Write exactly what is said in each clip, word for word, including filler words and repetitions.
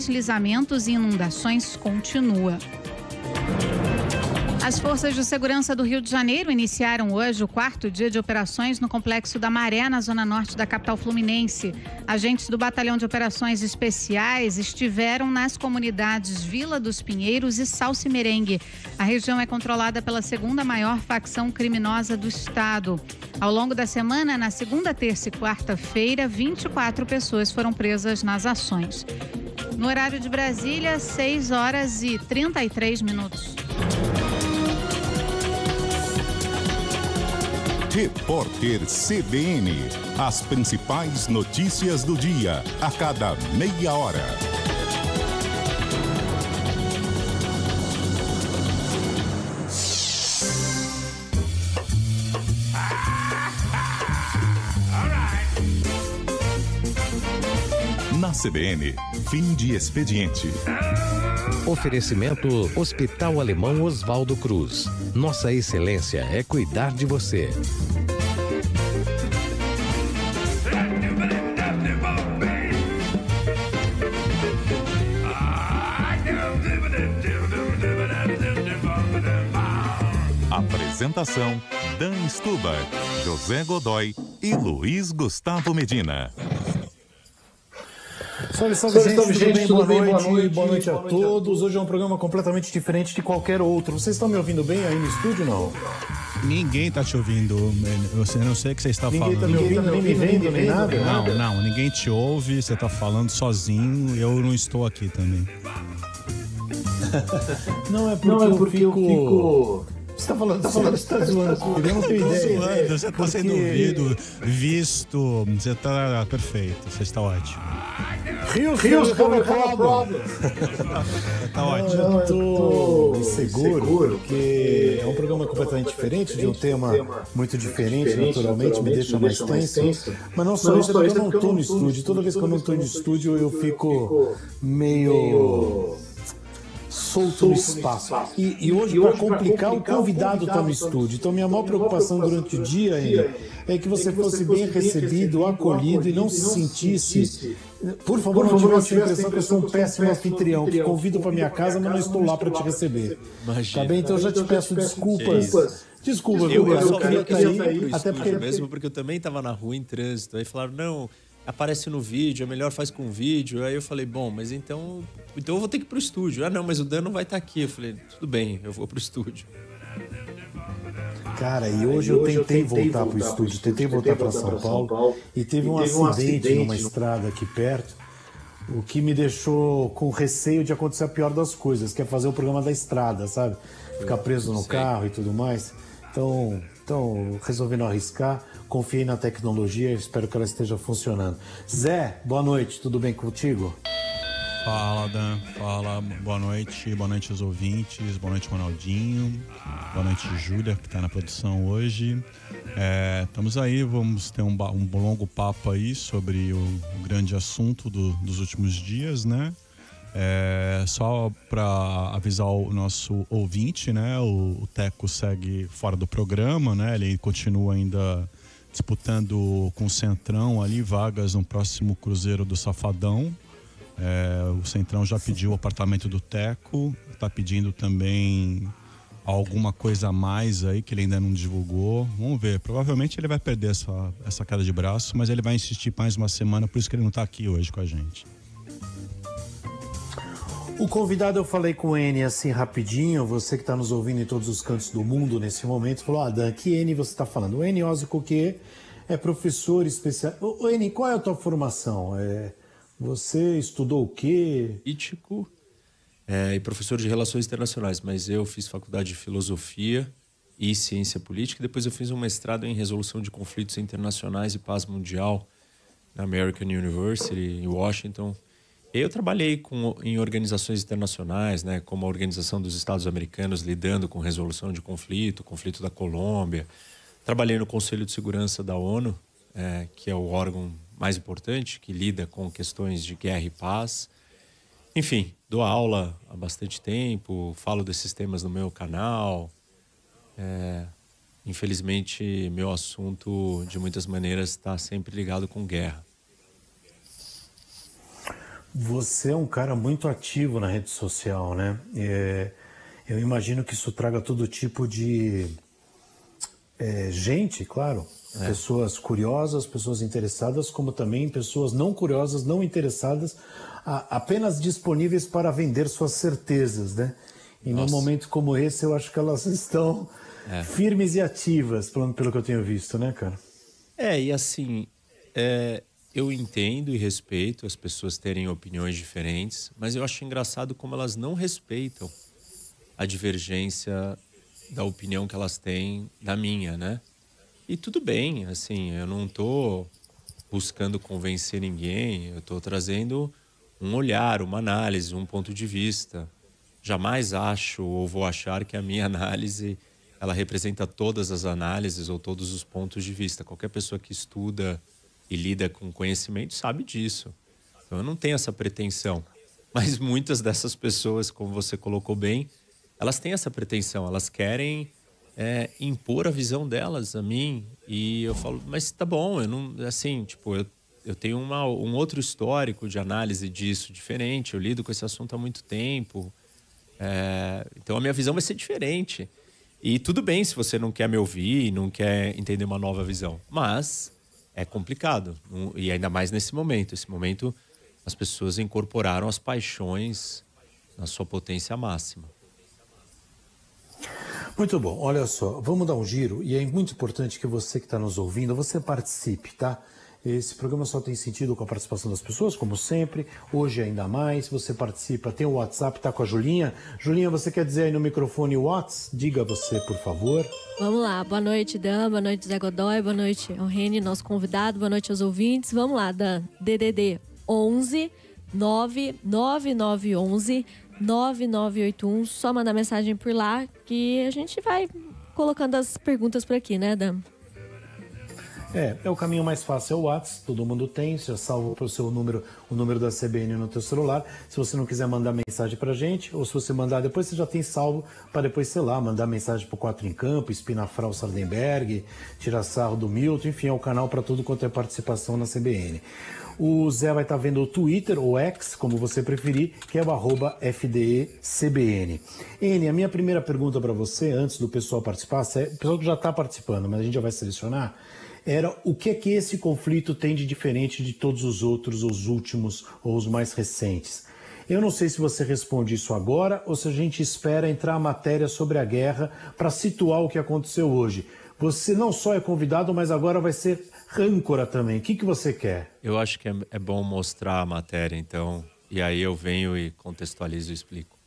deslizamentos e inundações continua. As forças de segurança do Rio de Janeiro iniciaram hoje o quarto dia de operações no Complexo da Maré, na zona norte da capital fluminense. Agentes do Batalhão de Operações Especiais estiveram nas comunidades Vila dos Pinheiros e Salsimerengue. A região é controlada pela segunda maior facção criminosa do estado. Ao longo da semana, na segunda, terça e quarta-feira, vinte e quatro pessoas foram presas nas ações. No horário de Brasília, seis horas e trinta e três minutos. Repórter C B N. As principais notícias do dia, a cada meia hora. Na C B N, fim de expediente. Oferecimento Hospital Alemão Oswaldo Cruz. Nossa excelência é cuidar de você. Apresentação: Dan Stubar, José Godoy e Luiz Gustavo Medina. Salve, salve, salve, gente, gente, tudo, tudo bem? Boa, noite, boa noite, boa noite a boa todos. Noite. Hoje é um programa completamente diferente de qualquer outro. Vocês estão me ouvindo bem aí no estúdio, não? Ninguém tá te ouvindo. Eu não sei o que você está ninguém falando. Tá me ouvindo, ninguém tá me ouvindo, nem me vendo, nem nada? Não, não, ninguém te ouve, você tá falando sozinho, eu não estou aqui também. Não é porque, não é porque eu, fico... eu fico... Você tá falando, tá falando, você tá zoando comigo, eu não tenho ideia. Zoando, você tá porque... sendo ouvido, visto, você tá perfeito, você está ótimo. Rios, Rios, como é problem? Tá ótimo. Não, eu tô inseguro, porque é um programa completamente diferente, de um tema muito diferente, naturalmente, me deixa mais tenso. Mas não só isso, é porque eu não tô no estúdio. Toda vez que eu não tô no estúdio, eu fico meio... solto no espaço. E, e hoje, para complicar, o convidado está no estúdio. Então, minha maior preocupação durante o dia é que você fosse bem recebido, acolhido e não se sentisse... Por favor, não tivesse a impressão que eu sou um péssimo anfitrião, que convido para minha casa, mas não estou lá para te receber. Tá bem? Então, eu já te peço desculpas. Desculpa, eu, eu, eu queria estar aí, até porque... mesmo porque eu também estava na rua em trânsito. Aí falaram, não... aparece no vídeo, é melhor faz com vídeo. Aí eu falei, bom, mas então então eu vou ter que ir pro estúdio. Ah, não, mas o Dan não vai estar aqui. Eu falei, tudo bem, eu vou pro estúdio. Cara, e hoje eu tentei voltar pro estúdio, tentei voltar para São Paulo e teve um acidente numa estrada aqui perto, o que me deixou com receio de acontecer a pior das coisas, que é fazer o programa da estrada, sabe? Ficar preso no carro e tudo mais. Então, então resolvi não arriscar. Confiei na tecnologia e espero que ela esteja funcionando. Zé, boa noite, tudo bem contigo? Fala, Dan, fala, boa noite, boa noite aos ouvintes, boa noite, Ronaldinho, boa noite, Júlia, que está na produção hoje. É, estamos aí, vamos ter um, um longo papo aí sobre o, o grande assunto do, dos últimos dias, né? É, só para avisar o nosso ouvinte, né? O, o Teco segue fora do programa, né? Ele continua ainda disputando com o Centrão ali vagas no próximo Cruzeiro do Safadão. É, o Centrão já pediu o apartamento do Teco, está pedindo também alguma coisa a mais aí que ele ainda não divulgou. Vamos ver, provavelmente ele vai perder essa, essa queda de braço, mas ele vai insistir mais uma semana, por isso que ele não está aqui hoje com a gente. O convidado, eu falei com o N assim rapidinho, você que está nos ouvindo em todos os cantos do mundo nesse momento, falou, ah, Dan, que N você está falando? O N Ozzy é professor especial. O N, qual é a tua formação? É, você estudou o quê? Político é, e professor de Relações Internacionais, mas eu fiz faculdade de Filosofia e Ciência Política, e depois eu fiz um mestrado em Resolução de Conflitos Internacionais e Paz Mundial na American University, em Washington. Eu trabalhei com, em organizações internacionais, né, como a Organização dos Estados Americanos, lidando com resolução de conflito, conflito da Colômbia. Trabalhei no Conselho de Segurança da ONU, é, que é o órgão mais importante, que lida com questões de guerra e paz. Enfim, dou aula há bastante tempo, falo desses temas no meu canal. É, infelizmente, meu assunto, de muitas maneiras, está sempre ligado com guerra. Você é um cara muito ativo na rede social, né? É, eu imagino que isso traga todo tipo de é, gente, claro. É. Pessoas curiosas, pessoas interessadas, como também pessoas não curiosas, não interessadas, a, apenas disponíveis para vender suas certezas, né? E Nossa. Num momento como esse, eu acho que elas estão é. firmes e ativas, pelo, pelo que eu tenho visto, né, cara? É, e assim, é, eu entendo e respeito as pessoas terem opiniões diferentes, mas eu acho engraçado como elas não respeitam a divergência da opinião que elas têm da minha, né? E tudo bem, assim, eu não tô buscando convencer ninguém, eu tô trazendo um olhar, uma análise, um ponto de vista. Jamais acho ou vou achar que a minha análise ela representa todas as análises ou todos os pontos de vista. Qualquer pessoa que estuda e lida com conhecimento sabe disso. Então eu não tenho essa pretensão. Mas muitas dessas pessoas, como você colocou bem, elas têm essa pretensão, elas querem é, impor a visão delas a mim. E eu falo, mas tá bom, eu não, assim, tipo, eu, eu tenho uma, um outro histórico de análise disso diferente, eu lido com esse assunto há muito tempo. É, então a minha visão vai ser diferente. E tudo bem se você não quer me ouvir, não quer entender uma nova visão. Mas é complicado. E ainda mais nesse momento. Esse momento as pessoas incorporaram as paixões na sua potência máxima. Muito bom. Olha só, vamos dar um giro. E é muito importante que você que está nos ouvindo, você participe, tá? Esse programa só tem sentido com a participação das pessoas, como sempre. Hoje ainda mais, você participa, tem o WhatsApp, tá com a Julinha. Julinha, você quer dizer aí no microfone o WhatsApp? Diga você, por favor. Vamos lá, boa noite, Dan, boa noite, Zé Godoy, boa noite ao Reni, nosso convidado, boa noite aos ouvintes. Vamos lá, Dan, D D D onze nove nove nove onze nove nove oito um, só mandar mensagem por lá que a gente vai colocando as perguntas por aqui, né, Dan? É, é o caminho mais fácil, é o WhatsApp, todo mundo tem, você já salva para o seu número, o número da C B N no teu celular. Se você não quiser mandar mensagem pra gente, ou se você mandar depois, você já tem salvo para depois, sei lá, mandar mensagem pro Quatro em Campo, Espinafral Sardenberg, tirar sarro do Milton, enfim, é o canal para tudo quanto é participação na C B N. O Zé vai estar vendo o Twitter, ou X, como você preferir, que é o arroba F D E C B N. N, a minha primeira pergunta para você, antes do pessoal participar, o pessoal que já está participando, mas a gente já vai selecionar, era o que é que esse conflito tem de diferente de todos os outros, os últimos ou os mais recentes. Eu não sei se você responde isso agora ou se a gente espera entrar a matéria sobre a guerra para situar o que aconteceu hoje. Você não só é convidado, mas agora vai ser âncora também. O que, que você quer? Eu acho que é, é bom mostrar a matéria, então, e aí eu venho e contextualizo e explico.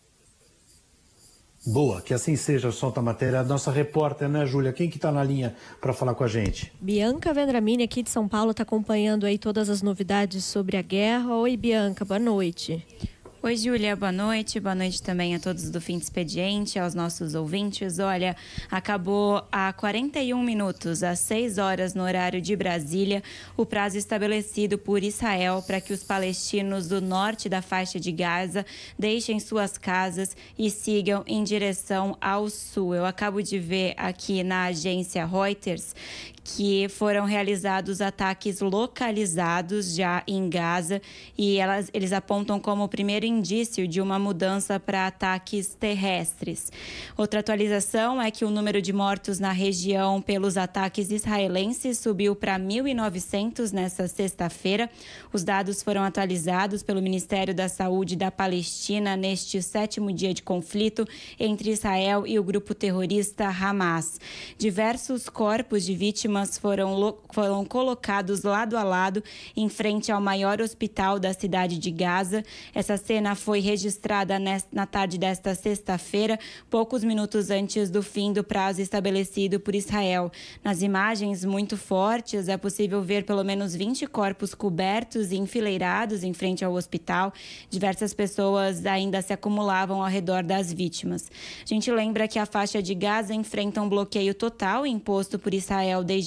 Boa, que assim seja, solta a matéria. A nossa repórter, né, Júlia? Quem que está na linha para falar com a gente? Bianca Vendramini, aqui de São Paulo, está acompanhando aí todas as novidades sobre a guerra. Oi, Bianca, boa noite. Oi, Júlia, boa noite. Boa noite também a todos do Fim de Expediente, aos nossos ouvintes. Olha, acabou há quarenta e um minutos, às seis horas no horário de Brasília, o prazo estabelecido por Israel para que os palestinos do norte da faixa de Gaza deixem suas casas e sigam em direção ao sul. Eu acabo de ver aqui na agência Reuters que foram realizados ataques localizados já em Gaza e elas, eles apontam como o primeiro indício de uma mudança para ataques terrestres. Outra atualização é que o número de mortos na região pelos ataques israelenses subiu para mil e novecentos nesta sexta-feira. Os dados foram atualizados pelo Ministério da Saúde da Palestina neste sétimo dia de conflito entre Israel e o grupo terrorista Hamas. Diversos corpos de vítimas Foram, foram colocados lado a lado em frente ao maior hospital da cidade de Gaza. Essa cena foi registrada nesta, na tarde desta sexta-feira, poucos minutos antes do fim do prazo estabelecido por Israel. Nas imagens muito fortes, é possível ver pelo menos vinte corpos cobertos e enfileirados em frente ao hospital. Diversas pessoas ainda se acumulavam ao redor das vítimas. A gente lembra que a faixa de Gaza enfrenta um bloqueio total imposto por Israel desde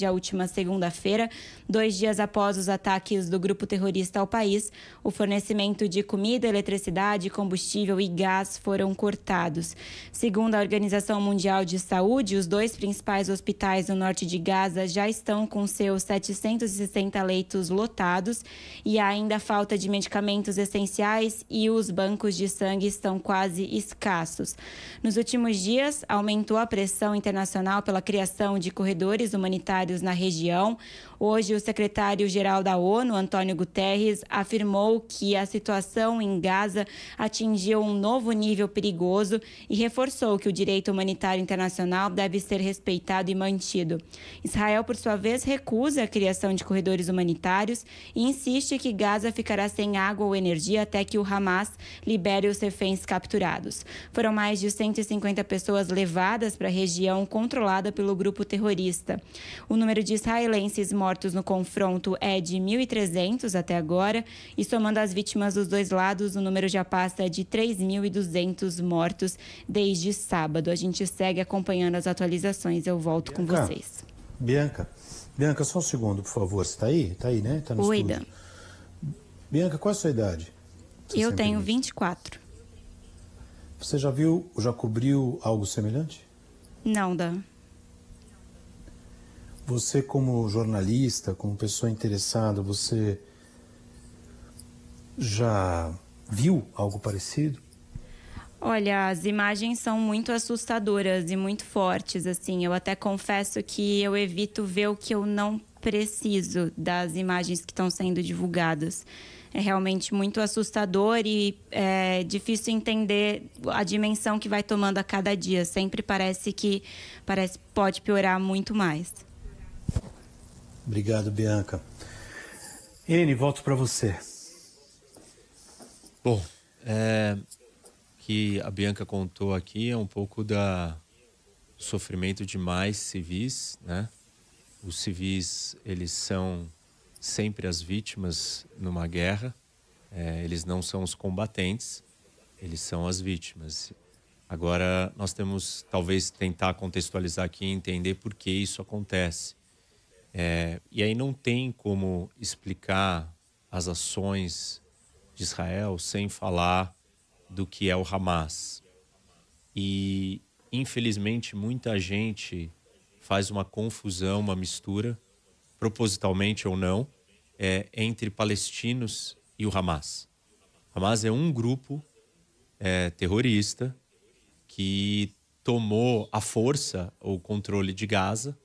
desde a última segunda-feira, dois dias após os ataques do grupo terrorista ao país. O fornecimento de comida, eletricidade, combustível e gás foram cortados. Segundo a Organização Mundial de Saúde, os dois principais hospitais no norte de Gaza já estão com seus setecentos e sessenta leitos lotados e há ainda falta de medicamentos essenciais e os bancos de sangue estão quase escassos. Nos últimos dias, aumentou a pressão internacional pela criação de corredores humanitários na região. Hoje, o secretário-geral da ONU, Antônio Guterres, afirmou que a situação em Gaza atingiu um novo nível perigoso e reforçou que o direito humanitário internacional deve ser respeitado e mantido. Israel, por sua vez, recusa a criação de corredores humanitários e insiste que Gaza ficará sem água ou energia até que o Hamas libere os reféns capturados. Foram mais de cento e cinquenta pessoas levadas para a região controlada pelo grupo terrorista. O número de israelenses mortos no confronto é de mil e trezentos até agora e, somando as vítimas dos dois lados, o número já passa de três mil e duzentos mortos desde sábado. A gente segue acompanhando as atualizações. Eu volto Bianca, com vocês. Bianca, Bianca, só um segundo, por favor. Você está aí? Está aí, né? Tá no Oi, estúdio. Dan. Bianca, qual é a sua idade? Eu tenho vinte e quatro. Você já viu, já cobriu algo semelhante? Não, Dan. Você, como jornalista, como pessoa interessada, você já viu algo parecido? Olha, as imagens são muito assustadoras e muito fortes, assim. Eu até confesso que eu evito ver o que eu não preciso das imagens que estão sendo divulgadas. É realmente muito assustador e é difícil entender a dimensão que vai tomando a cada dia. Sempre parece que parece, pode piorar muito mais. Obrigado, Bianca. Ene, volto para você. Bom, é, que a Bianca contou aqui é um pouco da sofrimento de mais civis, né? Os civis, eles são sempre as vítimas numa guerra. É, eles não são os combatentes, eles são as vítimas. Agora, nós temos, talvez, tentar contextualizar aqui e entender por que isso acontece. É, e aí não tem como explicar as ações de Israel sem falar do que é o Hamas. E, infelizmente, muita gente faz uma confusão, uma mistura, propositalmente ou não, é, entre palestinos e o Hamas. O Hamas é um grupo é, terrorista que tomou à força o controle de Gaza,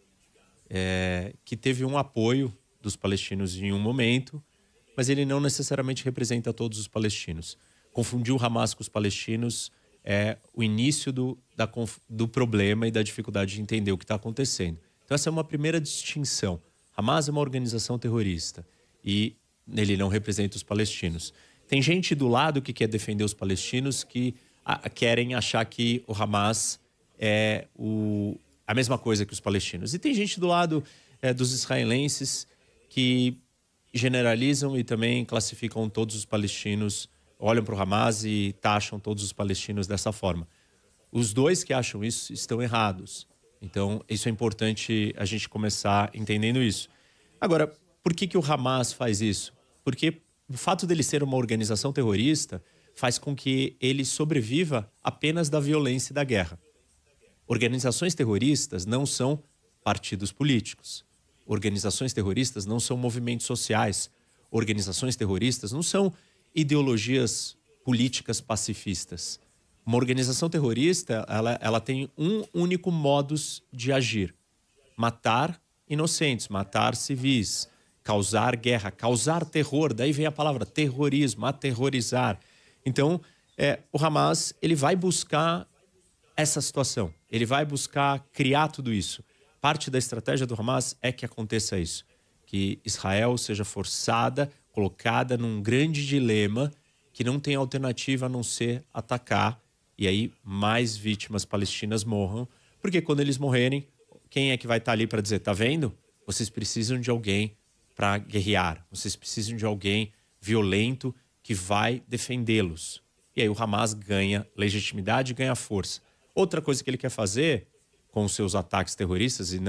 é, que teve um apoio dos palestinos em um momento, mas ele não necessariamente representa todos os palestinos. Confundir o Hamas com os palestinos é o início do, da, do problema e da dificuldade de entender o que está acontecendo. Então essa é uma primeira distinção. Hamas é uma organização terrorista e ele não representa os palestinos. Tem gente do lado que quer defender os palestinos que a, querem achar que o Hamas é o, a mesma coisa que os palestinos. E tem gente do lado é, dos israelenses que generalizam e também classificam todos os palestinos, olham para o Hamas e taxam todos os palestinos dessa forma. Os dois que acham isso estão errados. Então, isso é importante a gente começar entendendo isso. Agora, por que que o Hamas faz isso? Porque o fato dele ser uma organização terrorista faz com que ele sobreviva apenas da violência e da guerra. Organizações terroristas não são partidos políticos. Organizações terroristas não são movimentos sociais. Organizações terroristas não são ideologias políticas pacifistas. Uma organização terrorista, ela, ela tem um único modus de agir: matar inocentes, matar civis, causar guerra, causar terror. Daí vem a palavra terrorismo, aterrorizar. Então, é, o Hamas, ele vai buscar essa situação. Ele vai buscar criar tudo isso. Parte da estratégia do Hamas é que aconteça isso. Que Israel seja forçada, colocada num grande dilema que não tem alternativa a não ser atacar. E aí mais vítimas palestinas morram. Porque quando eles morrerem, quem é que vai estar ali para dizer, tá vendo? Vocês precisam de alguém para guerrear. Vocês precisam de alguém violento que vai defendê-los. E aí o Hamas ganha legitimidade e ganha força. Outra coisa que ele quer fazer com os seus ataques terroristas, e não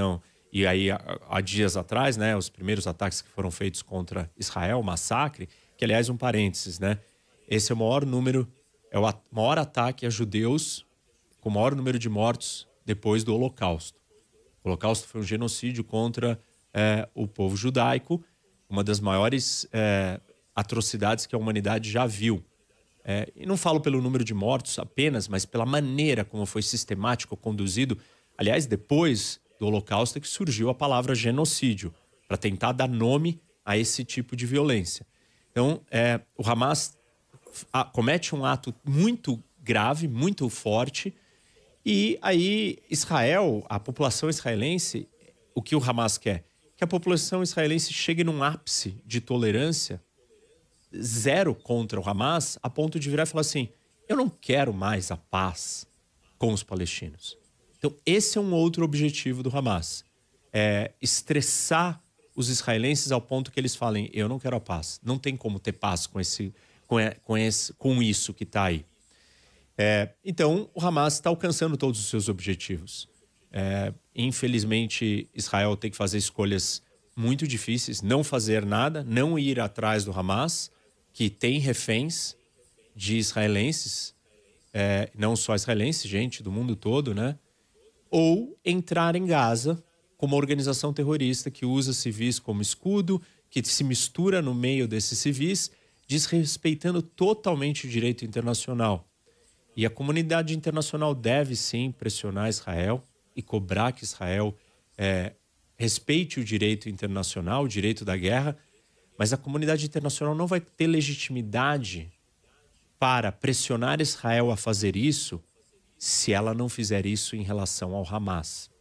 E aí, há, há dias atrás, né, os primeiros ataques que foram feitos contra Israel, massacre, que aliás, um parênteses, né? Esse é o maior número, é o maior ataque a judeus com o maior número de mortos depois do Holocausto. O Holocausto foi um genocídio contra é, o povo judaico, uma das maiores é, atrocidades que a humanidade já viu. É, e não falo pelo número de mortos apenas, mas pela maneira como foi sistemático, conduzido. Aliás, depois do Holocausto é que surgiu a palavra genocídio, para tentar dar nome a esse tipo de violência. Então, é, o Hamas a, comete um ato muito grave, muito forte, e aí Israel, a população israelense, o que o Hamas quer? Que a população israelense chegue num ápice de tolerância zero contra o Hamas, a ponto de virar e falar assim, eu não quero mais a paz com os palestinos. Então, esse é um outro objetivo do Hamas. É estressar os israelenses ao ponto que eles falem, eu não quero a paz. Não tem como ter paz com, esse, com, com, esse, com isso que está aí. É, então, o Hamas está alcançando todos os seus objetivos. É, infelizmente, Israel tem que fazer escolhas muito difíceis, não fazer nada, não ir atrás do Hamas, que tem reféns de israelenses, é, não só israelenses, gente do mundo todo, né? Ou entrar em Gaza como uma organização terrorista que usa civis como escudo, que se mistura no meio desses civis, desrespeitando totalmente o direito internacional. E a comunidade internacional deve, sim, pressionar Israel e cobrar que Israel é, respeite o direito internacional, o direito da guerra, mas a comunidade internacional não vai ter legitimidade para pressionar Israel a fazer isso se ela não fizer isso em relação ao Hamas.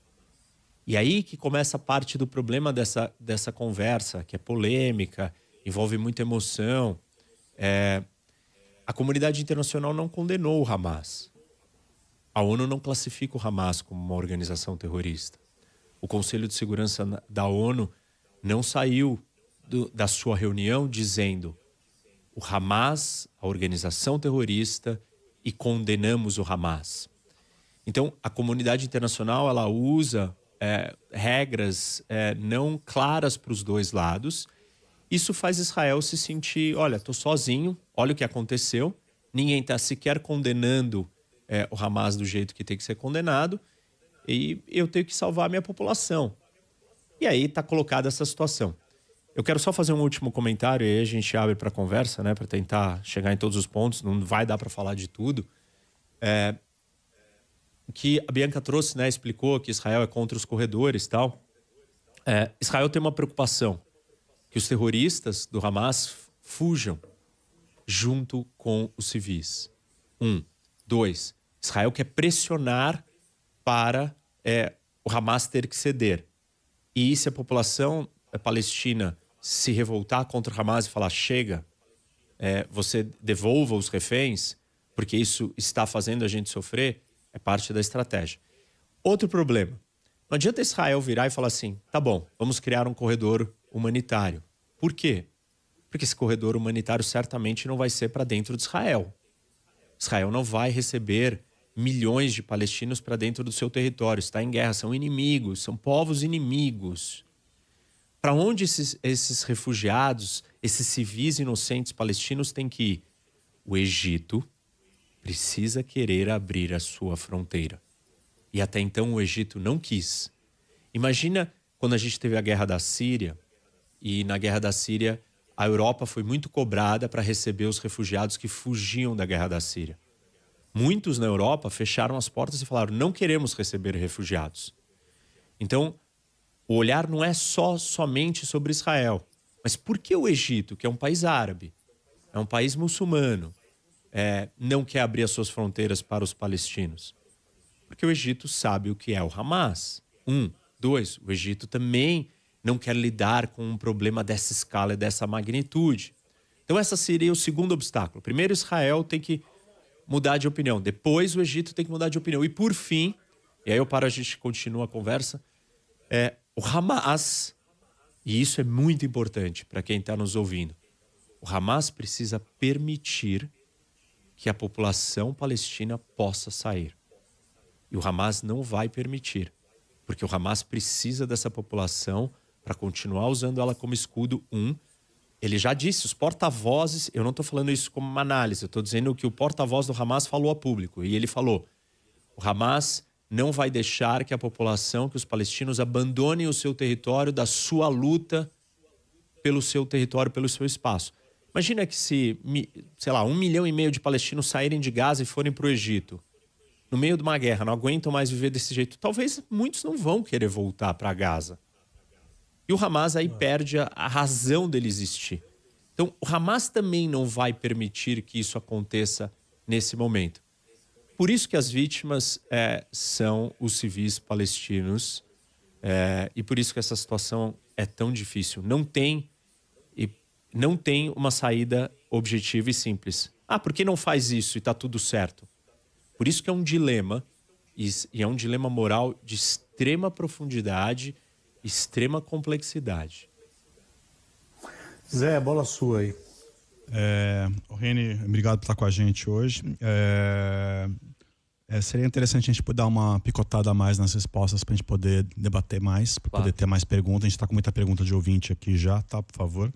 E aí que começa a parte do problema dessa, dessa conversa, que é polêmica, envolve muita emoção. É, a comunidade internacional não condenou o Hamas. A ONU não classifica o Hamas como uma organização terrorista. O Conselho de Segurança da ONU não saiu do, da sua reunião dizendo o Hamas, a organização terrorista, e condenamos o Hamas. Então, a comunidade internacional ela usa é, regras é, não claras para os dois lados. Isso faz Israel se sentir, olha, estou sozinho, olha o que aconteceu, ninguém está sequer condenando é, o Hamas do jeito que tem que ser condenado e eu tenho que salvar a minha população. E aí está colocada essa situação. Eu quero só fazer um último comentário e aí a gente abre para conversa, né, para tentar chegar em todos os pontos, não vai dar para falar de tudo. É, que a Bianca trouxe, né, explicou que Israel é contra os corredores e tal. É, Israel tem uma preocupação, que os terroristas do Hamas fujam junto com os civis. Um. Dois. Israel quer pressionar para é, o Hamas ter que ceder. E se a população palestina se revoltar contra o Hamas e falar, chega, é, você devolva os reféns, porque isso está fazendo a gente sofrer, é parte da estratégia. Outro problema. Não adianta Israel virar e falar assim, tá bom, vamos criar um corredor humanitário. Por quê? Porque esse corredor humanitário certamente não vai ser para dentro de Israel. Israel não vai receber milhões de palestinos para dentro do seu território. Está em guerra, são inimigos, são povos inimigos. Para onde esses, esses refugiados, esses civis inocentes palestinos têm que ir? O Egito precisa querer abrir a sua fronteira. E até então o Egito não quis. Imagina quando a gente teve a guerra da Síria, e na guerra da Síria a Europa foi muito cobrada para receber os refugiados que fugiam da guerra da Síria. Muitos na Europa fecharam as portas e falaram, não queremos receber refugiados. Então, o olhar não é só somente sobre Israel. Mas por que o Egito, que é um país árabe, é um país muçulmano, é, não quer abrir as suas fronteiras para os palestinos? Porque o Egito sabe o que é o Hamas. Um. Dois, o Egito também não quer lidar com um problema dessa escala e dessa magnitude. Então, esse seria o segundo obstáculo. Primeiro, Israel tem que mudar de opinião. Depois, o Egito tem que mudar de opinião. E, por fim, e aí eu paro, a gente continua a conversa, é o Hamas, e isso é muito importante para quem está nos ouvindo, o Hamas precisa permitir que a população palestina possa sair. E o Hamas não vai permitir. Porque o Hamas precisa dessa população para continuar usando ela como escudo. Um, ele já disse, os porta-vozes, eu não estou falando isso como uma análise, eu estou dizendo o que o porta-voz do Hamas falou a público. E ele falou, o Hamas não vai deixar que a população, que os palestinos abandonem o seu território da sua luta pelo seu território, pelo seu espaço. Imagina que se, sei lá, um milhão e meio de palestinos saírem de Gaza e forem para o Egito, no meio de uma guerra, não aguentam mais viver desse jeito. Talvez muitos não vão querer voltar para Gaza. E o Hamas aí perde a, a razão dele existir. Então, o Hamas também não vai permitir que isso aconteça nesse momento. Por isso que as vítimas é, são os civis palestinos é, e por isso que essa situação é tão difícil. Não tem, e não tem uma saída objetiva e simples. Ah, por que não faz isso e está tudo certo? Por isso que é um dilema, e é um dilema moral de extrema profundidade, extrema complexidade. Zé, bola sua aí. É, Reni, obrigado por estar com a gente hoje. É, é, seria interessante a gente poder dar uma picotada a mais nas respostas para a gente poder debater mais, para poder ter mais perguntas. A gente está com muita pergunta de ouvinte aqui já, tá? Por favor.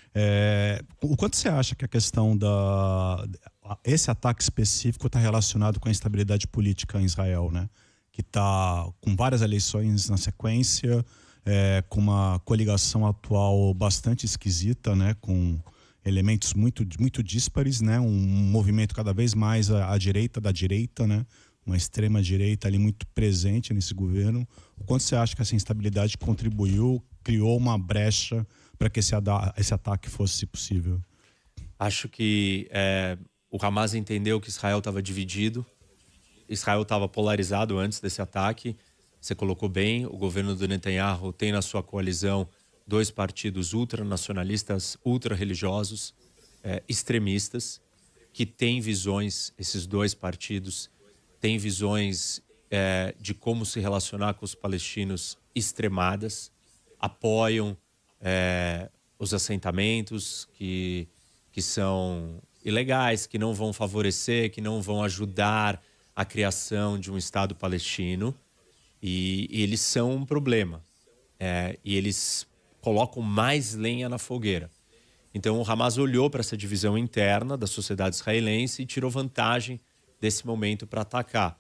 É, o quanto você acha que a questão da... esse ataque específico está relacionado com a instabilidade política em Israel, né? Que está com várias eleições na sequência, é, com uma coligação atual bastante esquisita, né? Com elementos muito, muito díspares, né? Um movimento cada vez mais à, à direita da direita, né? Uma extrema direita ali muito presente nesse governo. O quanto você acha que essa instabilidade contribuiu, criou uma brecha para que esse, esse ataque fosse possível? Acho que é, o Hamas entendeu que Israel estava dividido. Israel estava polarizado antes desse ataque. Você colocou bem, o governo do Netanyahu tem na sua coalizão dois partidos ultranacionalistas, ultra-religiosos, é, extremistas, que têm visões, esses dois partidos, têm visões é, de como se relacionar com os palestinos extremadas, apoiam é, os assentamentos que, que são ilegais, que não vão favorecer, que não vão ajudar a criação de um Estado palestino. E, e eles são um problema. É, e eles colocam mais lenha na fogueira. Então o Hamas olhou para essa divisão interna da sociedade israelense e tirou vantagem desse momento para atacar.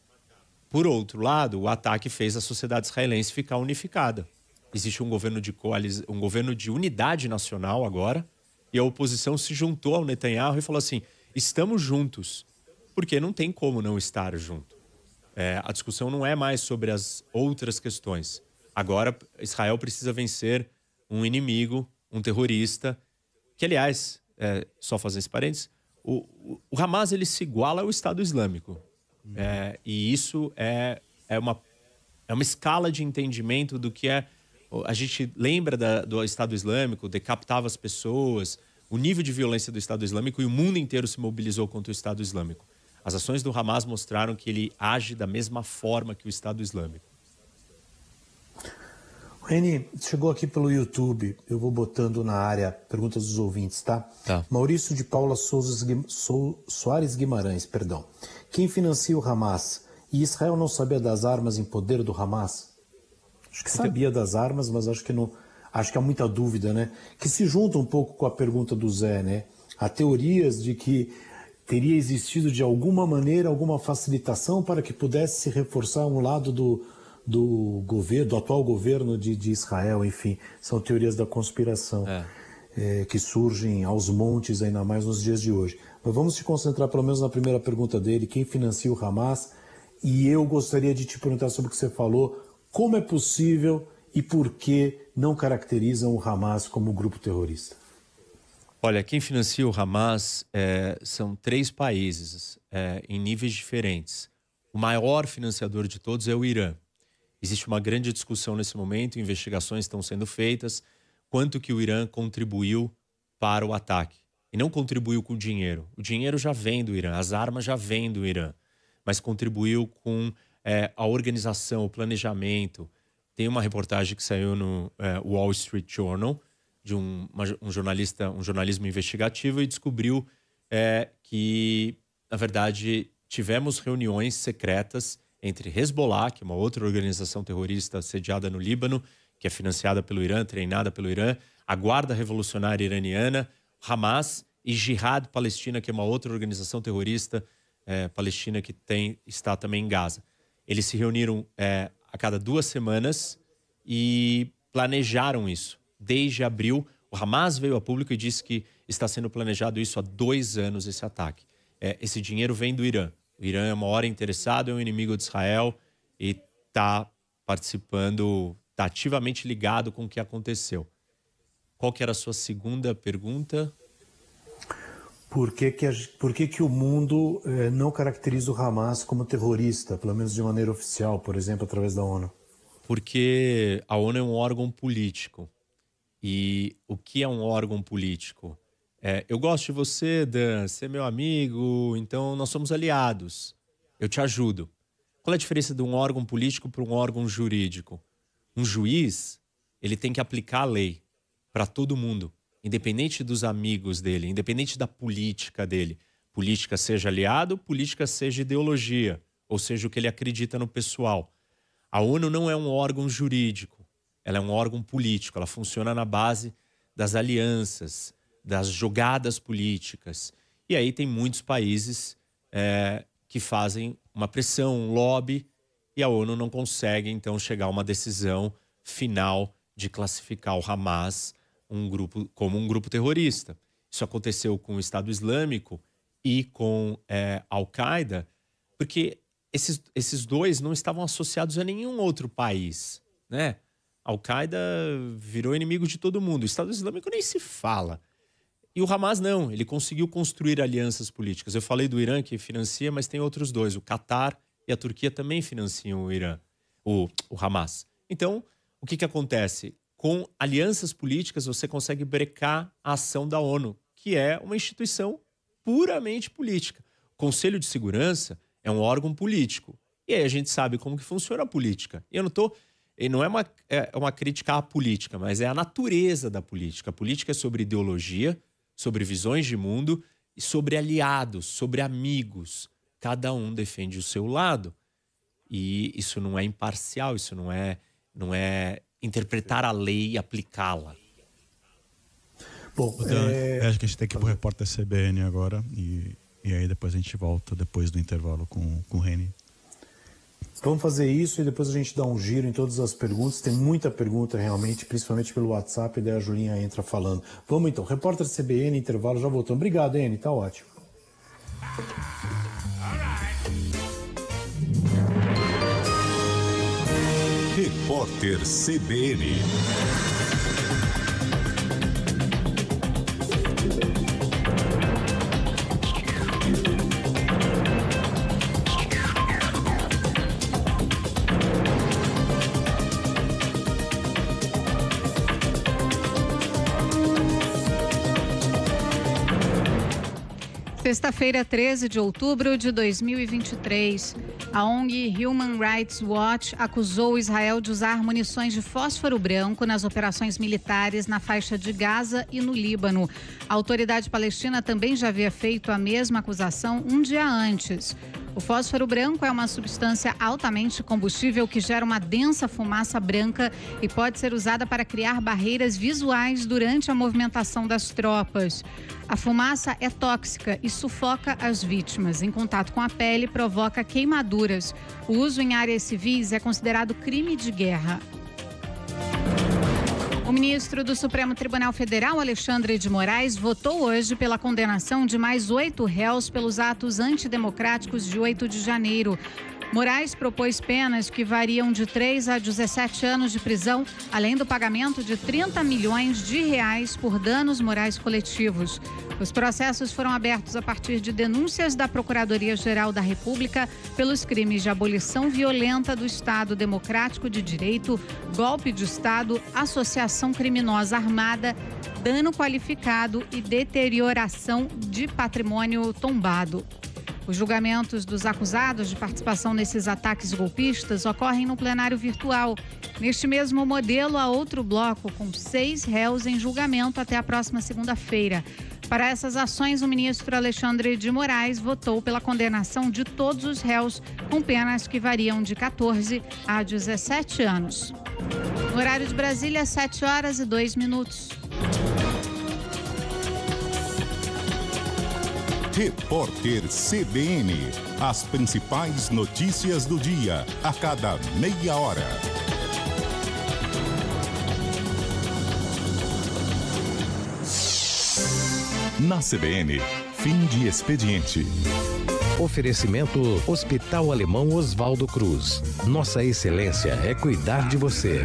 Por outro lado, o ataque fez a sociedade israelense ficar unificada. Existe um governo de coaliz... um governo de unidade nacional agora, e a oposição se juntou ao Netanyahu e falou assim, estamos juntos, porque não tem como não estar junto. É, a discussão não é mais sobre as outras questões. Agora, Israel precisa vencer um inimigo, um terrorista, que, aliás, é, só fazer esse parênteses, o, o, o Hamas ele se iguala ao Estado Islâmico. Uhum. É, e isso é, é, uma, é uma escala de entendimento do que é... A gente lembra da, do Estado Islâmico, decapitava as pessoas, o nível de violência do Estado Islâmico, e o mundo inteiro se mobilizou contra o Estado Islâmico. As ações do Hamas mostraram que ele age da mesma forma que o Estado Islâmico. Reni, chegou aqui pelo YouTube, eu vou botando na área perguntas dos ouvintes, tá? Tá. Maurício de Paula Souza, so, Soares Guimarães, perdão. Quem financia o Hamas? E Israel não sabia das armas em poder do Hamas? Acho que sabia das armas, mas acho que não, acho que há muita dúvida, né? Que se junta um pouco com a pergunta do Zé, né? Há teorias de que teria existido de alguma maneira alguma facilitação para que pudesse se reforçar um lado do, do governo, do atual governo de, de Israel, enfim, são teorias da conspiração é. É, que surgem aos montes, ainda mais nos dias de hoje. Mas vamos se concentrar pelo menos na primeira pergunta dele, quem financia o Hamas? E eu gostaria de te perguntar sobre o que você falou, como é possível e por que não caracterizam o Hamas como grupo terrorista? Olha, quem financia o Hamas é, são três países é, em níveis diferentes. O maior financiador de todos é o Irã. Existe uma grande discussão nesse momento, investigações estão sendo feitas, quanto que o Irã contribuiu para o ataque. E não contribuiu com dinheiro. O dinheiro já vem do Irã, as armas já vêm do Irã, mas contribuiu com é, a organização, o planejamento. Tem uma reportagem que saiu no é, Wall Street Journal, de um, uma, um jornalista, um jornalismo investigativo, e descobriu é, que, na verdade, tivemos reuniões secretas entre Hezbollah, que é uma outra organização terrorista sediada no Líbano, que é financiada pelo Irã, treinada pelo Irã, a Guarda Revolucionária Iraniana, Hamas e Jihad Palestina, que é uma outra organização terrorista é, palestina que tem, está também em Gaza. Eles se reuniram é, a cada duas semanas e planejaram isso. Desde abril, o Hamas veio a público e disse que está sendo planejado isso há dois anos, esse ataque. É, esse dinheiro vem do Irã. O Irã é o maior interessado, é um inimigo de Israel e está participando, está ativamente ligado com o que aconteceu. Qual que era a sua segunda pergunta? Por que que, a, por que, que o mundo eh, não caracteriza o Hamas como terrorista, pelo menos de maneira oficial, por exemplo, através da ONU? Porque a ONU é um órgão político. E o que é um órgão político? É, eu gosto de você, Dan, você é meu amigo, então nós somos aliados. Eu te ajudo. Qual é a diferença de um órgão político para um órgão jurídico? Um juiz, ele tem que aplicar a lei para todo mundo, independente dos amigos dele, independente da política dele. Política seja aliado, política seja ideologia, ou seja, o que ele acredita no pessoal. A ONU não é um órgão jurídico, ela é um órgão político, ela funciona na base das alianças, das jogadas políticas. E aí tem muitos países é, que fazem uma pressão, um lobby, e a ONU não consegue, então, chegar a uma decisão final de classificar o Hamas um grupo, como um grupo terrorista. Isso aconteceu com o Estado Islâmico e com é, Al-Qaeda, porque esses, esses dois não estavam associados a nenhum outro país, né? Al-Qaeda virou inimigo de todo mundo. O Estado Islâmico nem se fala. E o Hamas não, ele conseguiu construir alianças políticas. Eu falei do Irã que financia, mas tem outros dois. O Catar e a Turquia também financiam o Irã, o, o Hamas. Então, o que, que acontece? Com alianças políticas, você consegue brecar a ação da ONU, que é uma instituição puramente política. O Conselho de Segurança é um órgão político. E aí a gente sabe como que funciona a política. E eu não estou... Não é uma, é uma crítica à política, mas é a natureza da política. A política é sobre ideologia, sobre visões de mundo e sobre aliados, sobre amigos. Cada um defende o seu lado. E isso não é imparcial, isso não é, não é interpretar a lei e aplicá-la. Bom, então, é... acho que a gente tem que ir pro repórter C B N agora e, e aí depois a gente volta depois do intervalo com, com o Reni. Vamos fazer isso e depois a gente dá um giro em todas as perguntas. Tem muita pergunta realmente, principalmente pelo WhatsApp, e daí a Julinha entra falando. Vamos então, repórter C B N, intervalo, já voltamos. Obrigado, Eni, tá ótimo. Repórter C B N. Sexta-feira, treze de outubro de dois mil e vinte e três, a ONG Human Rights Watch acusou Israel de usar munições de fósforo branco nas operações militares na faixa de Gaza e no Líbano. A autoridade palestina também já havia feito a mesma acusação um dia antes. O fósforo branco é uma substância altamente combustível que gera uma densa fumaça branca e pode ser usada para criar barreiras visuais durante a movimentação das tropas. A fumaça é tóxica e sufoca as vítimas. Em contato com a pele, provoca queimaduras. O uso em áreas civis é considerado crime de guerra. O ministro do Supremo Tribunal Federal, Alexandre de Moraes, votou hoje pela condenação de mais oito réus pelos atos antidemocráticos de oito de janeiro. Moraes propôs penas que variam de três a dezessete anos de prisão, além do pagamento de trinta milhões de reais por danos morais coletivos. Os processos foram abertos a partir de denúncias da Procuradoria-Geral da República pelos crimes de abolição violenta do Estado Democrático de Direito, golpe de Estado, associação criminosa armada, dano qualificado e deterioração de patrimônio tombado. Os julgamentos dos acusados de participação nesses ataques golpistas ocorrem no plenário virtual. Neste mesmo modelo, há outro bloco com seis réus em julgamento até a próxima segunda-feira. Para essas ações, o ministro Alexandre de Moraes votou pela condenação de todos os réus com penas que variam de quatorze a dezessete anos. No horário de Brasília, sete horas e dois minutos. Repórter C B N. As principais notícias do dia, a cada meia hora. Na C B N, fim de expediente. Oferecimento Hospital Alemão Oswaldo Cruz. Nossa excelência é cuidar de você.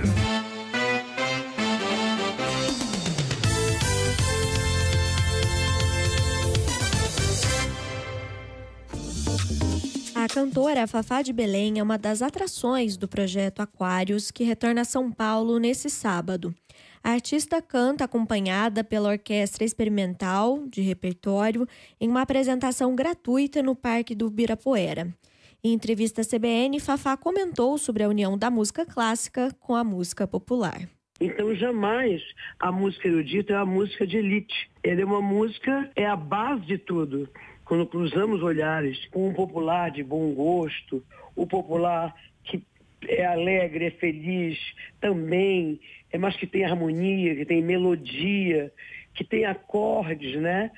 A cantora Fafá de Belém é uma das atrações do projeto Aquários, que retorna a São Paulo nesse sábado. A artista canta acompanhada pela Orquestra Experimental de Repertório em uma apresentação gratuita no Parque do Ibirapuera. Em entrevista à C B N, Fafá comentou sobre a união da música clássica com a música popular. Então, jamais a música erudita é a música de elite. Ela é uma música, é a base de tudo. Quando cruzamos olhares com o popular de bom gosto, o popular que é alegre, é feliz também, é mas que tem harmonia, que tem melodia, que tem acordes, né?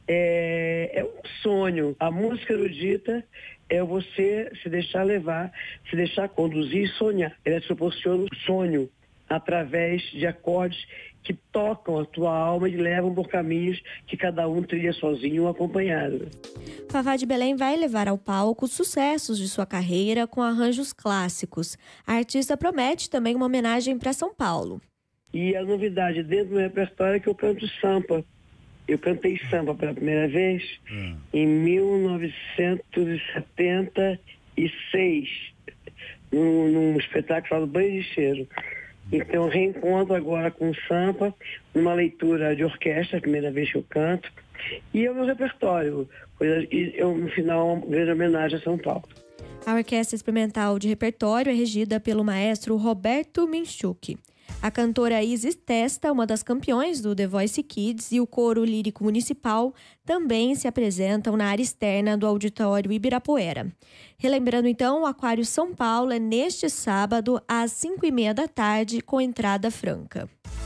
É, é um sonho. A música erudita é você se deixar levar, se deixar conduzir e sonhar. Ela te proporciona um sonho através de acordes que tocam a tua alma e levam por caminhos que cada um trilha sozinho ou acompanhado. Fafá de Belém vai levar ao palco os sucessos de sua carreira com arranjos clássicos. A artista promete também uma homenagem para São Paulo. E a novidade dentro do meu repertório é que eu canto samba. Eu cantei samba pela primeira vez hum. em mil novecentos e setenta e seis, num, num espetáculo chamado Banho de Cheiro. Então, eu reencontro agora com o samba, numa leitura de orquestra, a primeira vez que eu canto, e é o meu repertório. E eu, no final, uma grande homenagem a São Paulo. A Orquestra Experimental de Repertório é regida pelo maestro Roberto Minchuk. A cantora Isis Testa, uma das campeões do The Voice Kids, e o Coro Lírico Municipal também se apresentam na área externa do Auditório Ibirapuera. Relembrando então, o Aquário São Paulo é neste sábado, às cinco e meia da tarde, com entrada franca.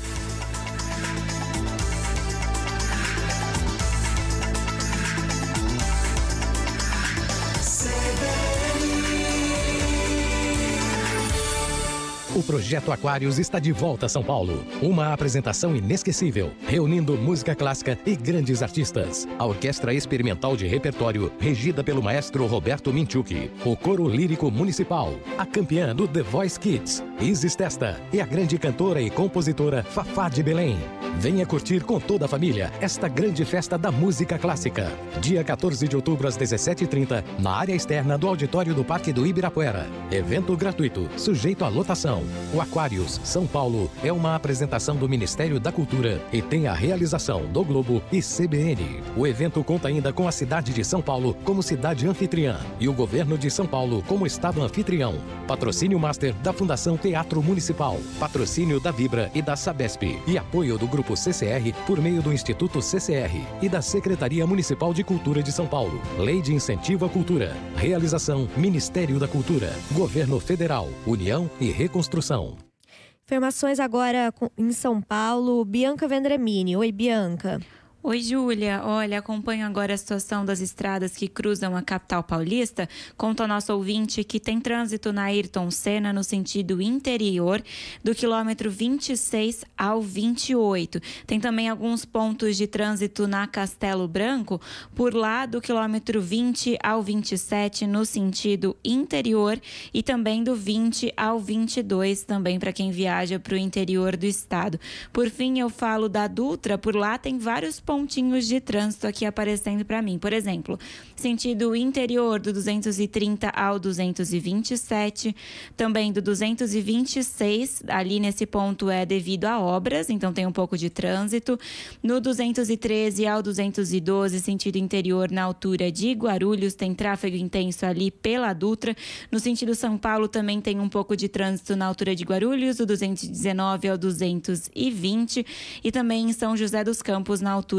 O Projeto Aquários está de volta a São Paulo. Uma apresentação inesquecível, reunindo música clássica e grandes artistas. A Orquestra Experimental de Repertório, regida pelo maestro Roberto Minchuk. O Coro Lírico Municipal. A campeã do The Voice Kids, Isis Testa. E a grande cantora e compositora Fafá de Belém. Venha curtir com toda a família esta grande festa da música clássica. Dia quatorze de outubro, às dezessete e trinta, na área externa do auditório do Parque do Ibirapuera. Evento gratuito, sujeito à lotação. O Aquários São Paulo é uma apresentação do Ministério da Cultura e tem a realização do Globo e C B N. O evento conta ainda com a cidade de São Paulo como cidade anfitriã e o governo de São Paulo como estado anfitrião. Patrocínio Master da Fundação Teatro Municipal. Patrocínio da Vibra e da Sabesp. E apoio do Grupo C C R por meio do Instituto C C R e da Secretaria Municipal de Cultura de São Paulo. Lei de Incentivo à Cultura. Realização Ministério da Cultura. Governo Federal. União e Reconstrução. Informações agora em São Paulo, Bianca Vendramini. Oi, Bianca. Oi, Júlia. Olha, acompanho agora a situação das estradas que cruzam a capital paulista. Conta ao nosso ouvinte que tem trânsito na Ayrton Senna no sentido interior, do quilômetro vinte e seis ao vinte e oito. Tem também alguns pontos de trânsito na Castelo Branco, por lá do quilômetro vinte ao vinte e sete no sentido interior e também do vinte ao vinte e dois, também para quem viaja para o interior do estado. Por fim, eu falo da Dutra, por lá tem vários pontos pontinhos de trânsito aqui aparecendo para mim. Por exemplo, sentido interior do duzentos e trinta ao duzentos e vinte e sete, também do duzentos e vinte e seis, ali nesse ponto é devido a obras, então tem um pouco de trânsito. No duzentos e treze ao duzentos e doze, sentido interior na altura de Guarulhos, tem tráfego intenso ali pela Dutra. No sentido São Paulo também tem um pouco de trânsito na altura de Guarulhos, do duzentos e dezenove ao duzentos e vinte, e também em São José dos Campos, na altura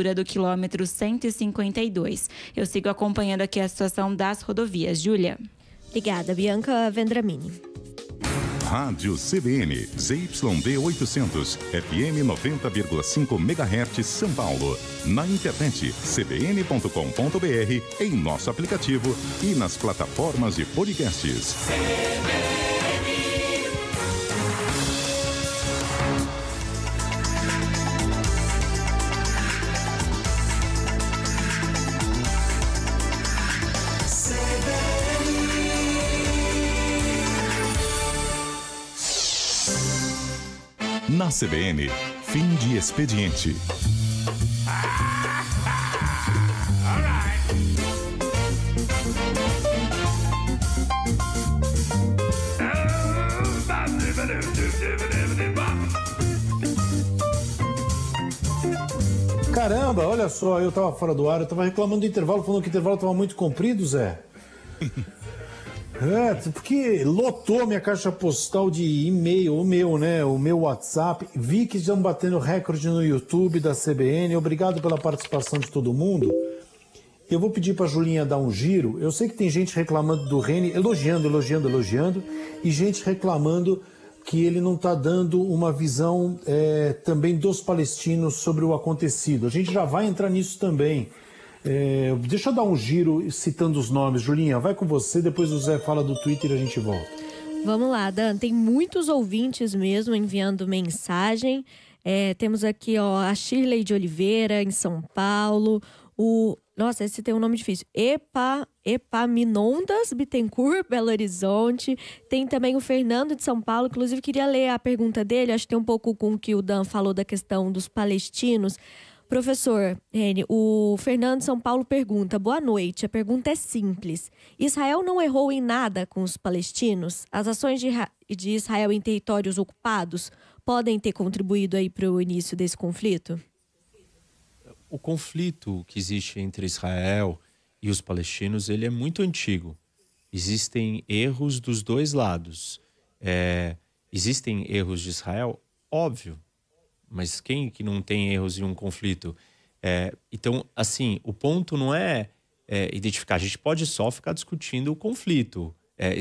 altura do quilômetro cento e cinquenta e dois. Eu sigo acompanhando aqui a situação das rodovias. Júlia. Obrigada, Bianca Vendramini. Rádio C B N, Z Y D oitocentos, F M noventa vírgula cinco megahertz, São Paulo. Na internet, c b n ponto com ponto b r, em nosso aplicativo e nas plataformas de podcasts. Na C B N, fim de expediente. Caramba, olha só, eu tava fora do ar, eu tava reclamando do intervalo, falando que o intervalo tava muito comprido, Zé. É, porque lotou minha caixa postal de e-mail, o meu, né? O meu WhatsApp. Vi que estão batendo recorde no YouTube da C B N. Obrigado pela participação de todo mundo. Eu vou pedir para a Julinha dar um giro. Eu sei que tem gente reclamando do Reni, elogiando, elogiando, elogiando, e gente reclamando que ele não está dando uma visão é, também dos palestinos sobre o acontecido. A gente já vai entrar nisso também. É, deixa eu dar um giro citando os nomes. Julinha, vai com você, depois o Zé fala do Twitter e a gente volta. Vamos lá, Dan. Tem muitos ouvintes mesmo enviando mensagem. É, temos aqui ó, a Shirley de Oliveira, em São Paulo. O, nossa, esse tem um nome difícil. Epa, Epaminondas Bittencourt, Belo Horizonte. Tem também o Fernando de São Paulo. Inclusive, queria ler a pergunta dele. Acho que tem um pouco com o que o Dan falou da questão dos palestinos. Professor Reni, o Fernando de São Paulo pergunta, boa noite, a pergunta é simples. Israel não errou em nada com os palestinos? As ações de, de Israel em territórios ocupados podem ter contribuído aí para o início desse conflito? O conflito que existe entre Israel e os palestinos, ele é muito antigo. Existem erros dos dois lados. É, existem erros de Israel? Óbvio. Mas quem que não tem erros em um conflito? É, então, assim, o ponto não é, é identificar. A gente pode só ficar discutindo o conflito é,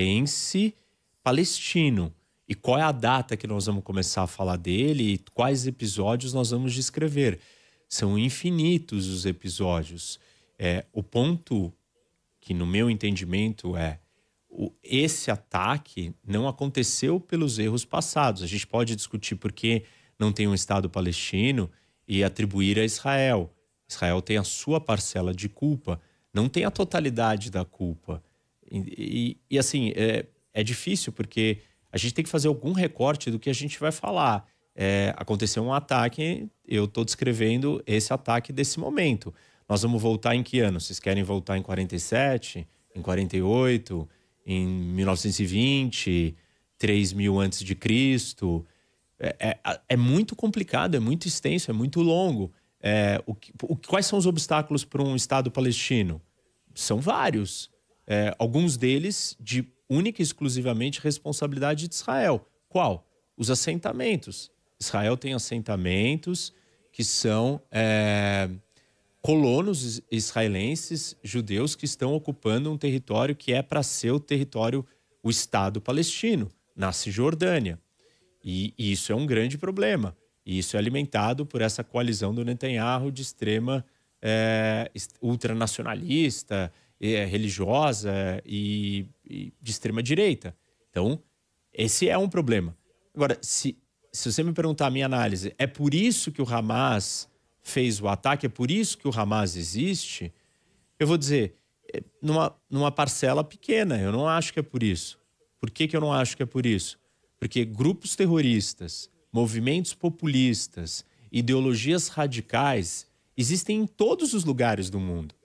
israelense-palestino. E qual é a data que nós vamos começar a falar dele e quais episódios nós vamos descrever. São infinitos os episódios. É, o ponto que, no meu entendimento, é o, esse ataque não aconteceu pelos erros passados. A gente pode discutir por que não tem um Estado palestino e atribuir a Israel. Israel tem a sua parcela de culpa, não tem a totalidade da culpa. E, e, e assim, é, é difícil porque a gente tem que fazer algum recorte do que a gente vai falar. É, aconteceu um ataque, eu estou descrevendo esse ataque desse momento. Nós vamos voltar em que ano? Vocês querem voltar em quarenta e sete, em quarenta e oito, em mil novecentos e vinte, três mil antes de Cristo? É, é, é muito complicado, é muito extenso, é muito longo. É, o, o, quais são os obstáculos para um Estado palestino? São vários. É, alguns deles de única e exclusivamente responsabilidade de Israel. Qual? Os assentamentos. Israel tem assentamentos que são é, colonos israelenses, judeus, que estão ocupando um território que é para ser o território, o Estado palestino, na Cisjordânia. E isso é um grande problema. E isso é alimentado por essa coalizão do Netanyahu de extrema é, ultranacionalista, é, religiosa e, e de extrema direita. Então, esse é um problema. Agora, se, se você me perguntar a minha análise, é por isso que o Hamas fez o ataque, é por isso que o Hamas existe? Eu vou dizer, numa, numa parcela pequena, eu não acho que é por isso. Por que que eu não acho que é por isso? Porque grupos terroristas, movimentos populistas, ideologias radicais existem em todos os lugares do mundo.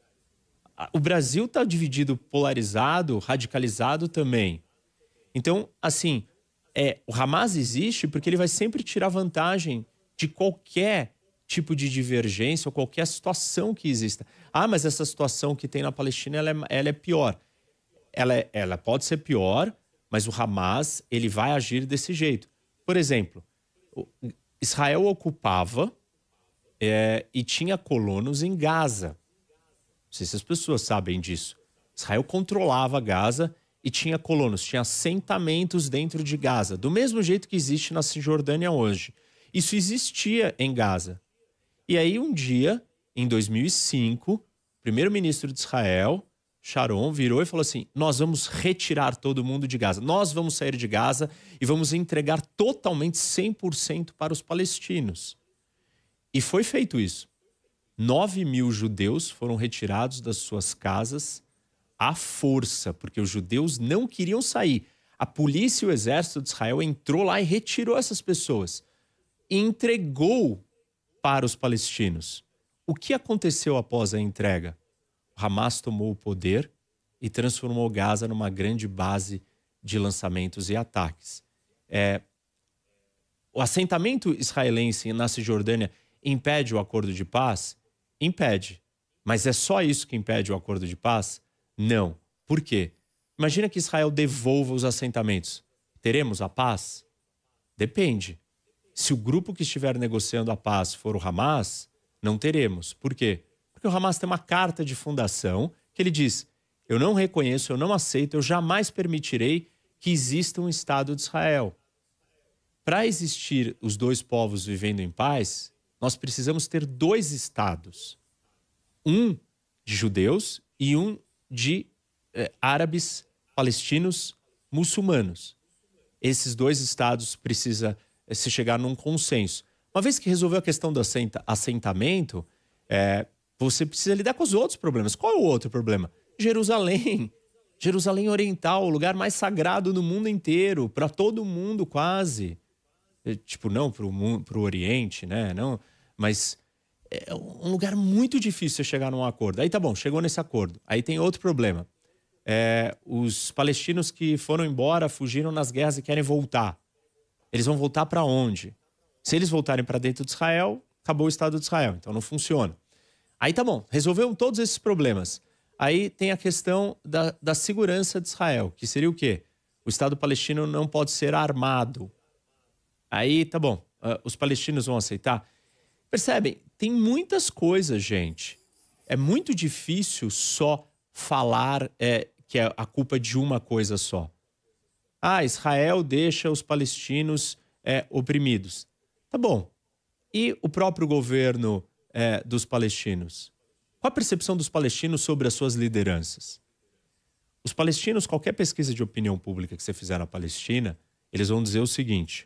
O Brasil está dividido, polarizado, radicalizado também. Então, assim, é, o Hamas existe porque ele vai sempre tirar vantagem de qualquer tipo de divergência ou qualquer situação que exista. Ah, mas essa situação que tem na Palestina, ela é, ela é pior. Ela, é, ela pode ser pior, mas o Hamas, ele vai agir desse jeito. Por exemplo, Israel ocupava é, e tinha colonos em Gaza. Não sei se as pessoas sabem disso. Israel controlava Gaza e tinha colonos, tinha assentamentos dentro de Gaza, do mesmo jeito que existe na Cisjordânia hoje. Isso existia em Gaza. E aí um dia, em dois mil e cinco, o primeiro-ministro de Israel, Sharon, virou e falou assim: nós vamos retirar todo mundo de Gaza. Nós vamos sair de Gaza e vamos entregar totalmente cem por cento para os palestinos. E foi feito isso. nove mil judeus foram retirados das suas casas à força, porque os judeus não queriam sair. A polícia e o exército de Israel entrou lá e retirou essas pessoas. E entregou para os palestinos. O que aconteceu após a entrega? O Hamas tomou o poder e transformou Gaza numa grande base de lançamentos e ataques. É, o assentamento israelense na Cisjordânia impede o acordo de paz? Impede. Mas é só isso que impede o acordo de paz? Não. Por quê? Imagina que Israel devolva os assentamentos. Teremos a paz? Depende. Se o grupo que estiver negociando a paz for o Hamas, não teremos. Por quê? Porque o Hamas tem uma carta de fundação que ele diz: eu não reconheço, eu não aceito, eu jamais permitirei que exista um Estado de Israel. Para existir os dois povos vivendo em paz, nós precisamos ter dois estados. Um de judeus e um de eh, árabes, palestinos, muçulmanos. Esses dois estados precisam eh, se chegar num consenso. Uma vez que resolveu a questão do assenta, assentamento, eh, você precisa lidar com os outros problemas. Qual é o outro problema? Jerusalém. Jerusalém Oriental, o lugar mais sagrado do mundo inteiro, para todo mundo quase. Tipo, não para o Oriente, né? Não, mas é um lugar muito difícil de chegar num acordo. Aí tá bom, chegou nesse acordo. Aí tem outro problema. É, os palestinos que foram embora, fugiram nas guerras e querem voltar. Eles vão voltar para onde? Se eles voltarem para dentro de Israel, acabou o Estado de Israel. Então não funciona. Aí tá bom, resolveu todos esses problemas. Aí tem a questão da, da segurança de Israel, que seria o quê? O Estado palestino não pode ser armado. Aí tá bom, uh, os palestinos vão aceitar? Percebem? Tem muitas coisas, gente. É muito difícil só falar é, que é a culpa de uma coisa só. Ah, Israel deixa os palestinos é, oprimidos. Tá bom. E o próprio governo é, dos palestinos? Qual a percepção dos palestinos sobre as suas lideranças? Os palestinos, qualquer pesquisa de opinião pública que você fizer na Palestina, eles vão dizer o seguinte: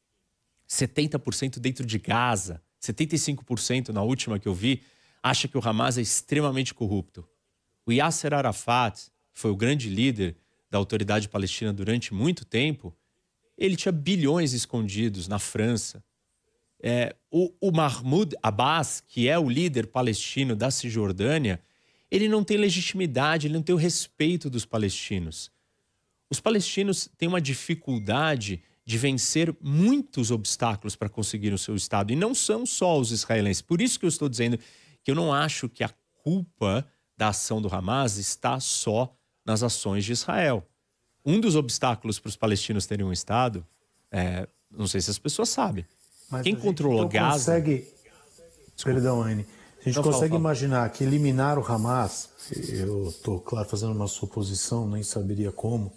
setenta por cento dentro de Gaza, setenta e cinco por cento na última que eu vi, acha que o Hamas é extremamente corrupto. O Yasser Arafat, que foi o grande líder da autoridade palestina durante muito tempo, ele tinha bilhões escondidos na França. É, o, o Mahmoud Abbas, que é o líder palestino da Cisjordânia, ele não tem legitimidade, ele não tem o respeito dos palestinos. Os palestinos têm uma dificuldade de vencer muitos obstáculos para conseguir o seu Estado. E não são só os israelenses. Por isso que eu estou dizendo que eu não acho que a culpa da ação do Hamas está só nas ações de Israel. Um dos obstáculos para os palestinos terem um Estado, é, não sei se as pessoas sabem, mas quem controla então Gaza... Consegue... Perdão, Anne. A gente não, consegue fala, fala. imaginar que eliminar o Hamas, eu estou, claro, fazendo uma suposição, nem saberia como,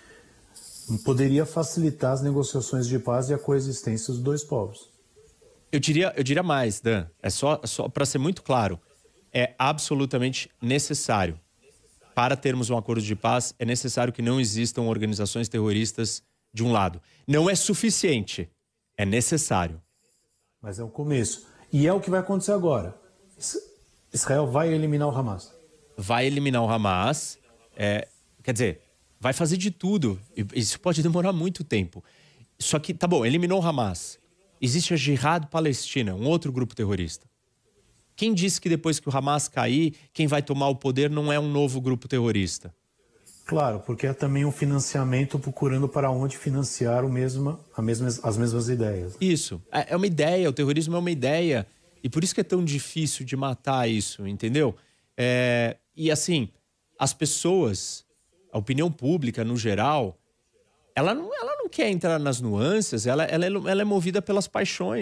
poderia facilitar as negociações de paz e a coexistência dos dois povos. Eu diria, eu diria mais, Dan. É só, só para ser muito claro. É absolutamente necessário. Para termos um acordo de paz, é necessário que não existam organizações terroristas de um lado. Não é suficiente. É necessário. Mas é o começo. E é o que vai acontecer agora. Israel vai eliminar o Hamas. Vai eliminar o Hamas. É, quer dizer... vai fazer de tudo. Isso pode demorar muito tempo. Só que, tá bom, eliminou o Hamas. Existe a Jihad Palestina, um outro grupo terrorista. Quem disse que depois que o Hamas cair, quem vai tomar o poder não é um novo grupo terrorista? Claro, porque é também um financiamento procurando para onde financiar o mesmo, a mesma, as mesmas ideias. Isso. É uma ideia, o terrorismo é uma ideia. E por isso que é tão difícil de matar isso, entendeu? É, e assim, as pessoas... a opinião pública, no geral, ela não, ela não quer entrar nas nuances, ela, ela, ela é movida pelas paixões.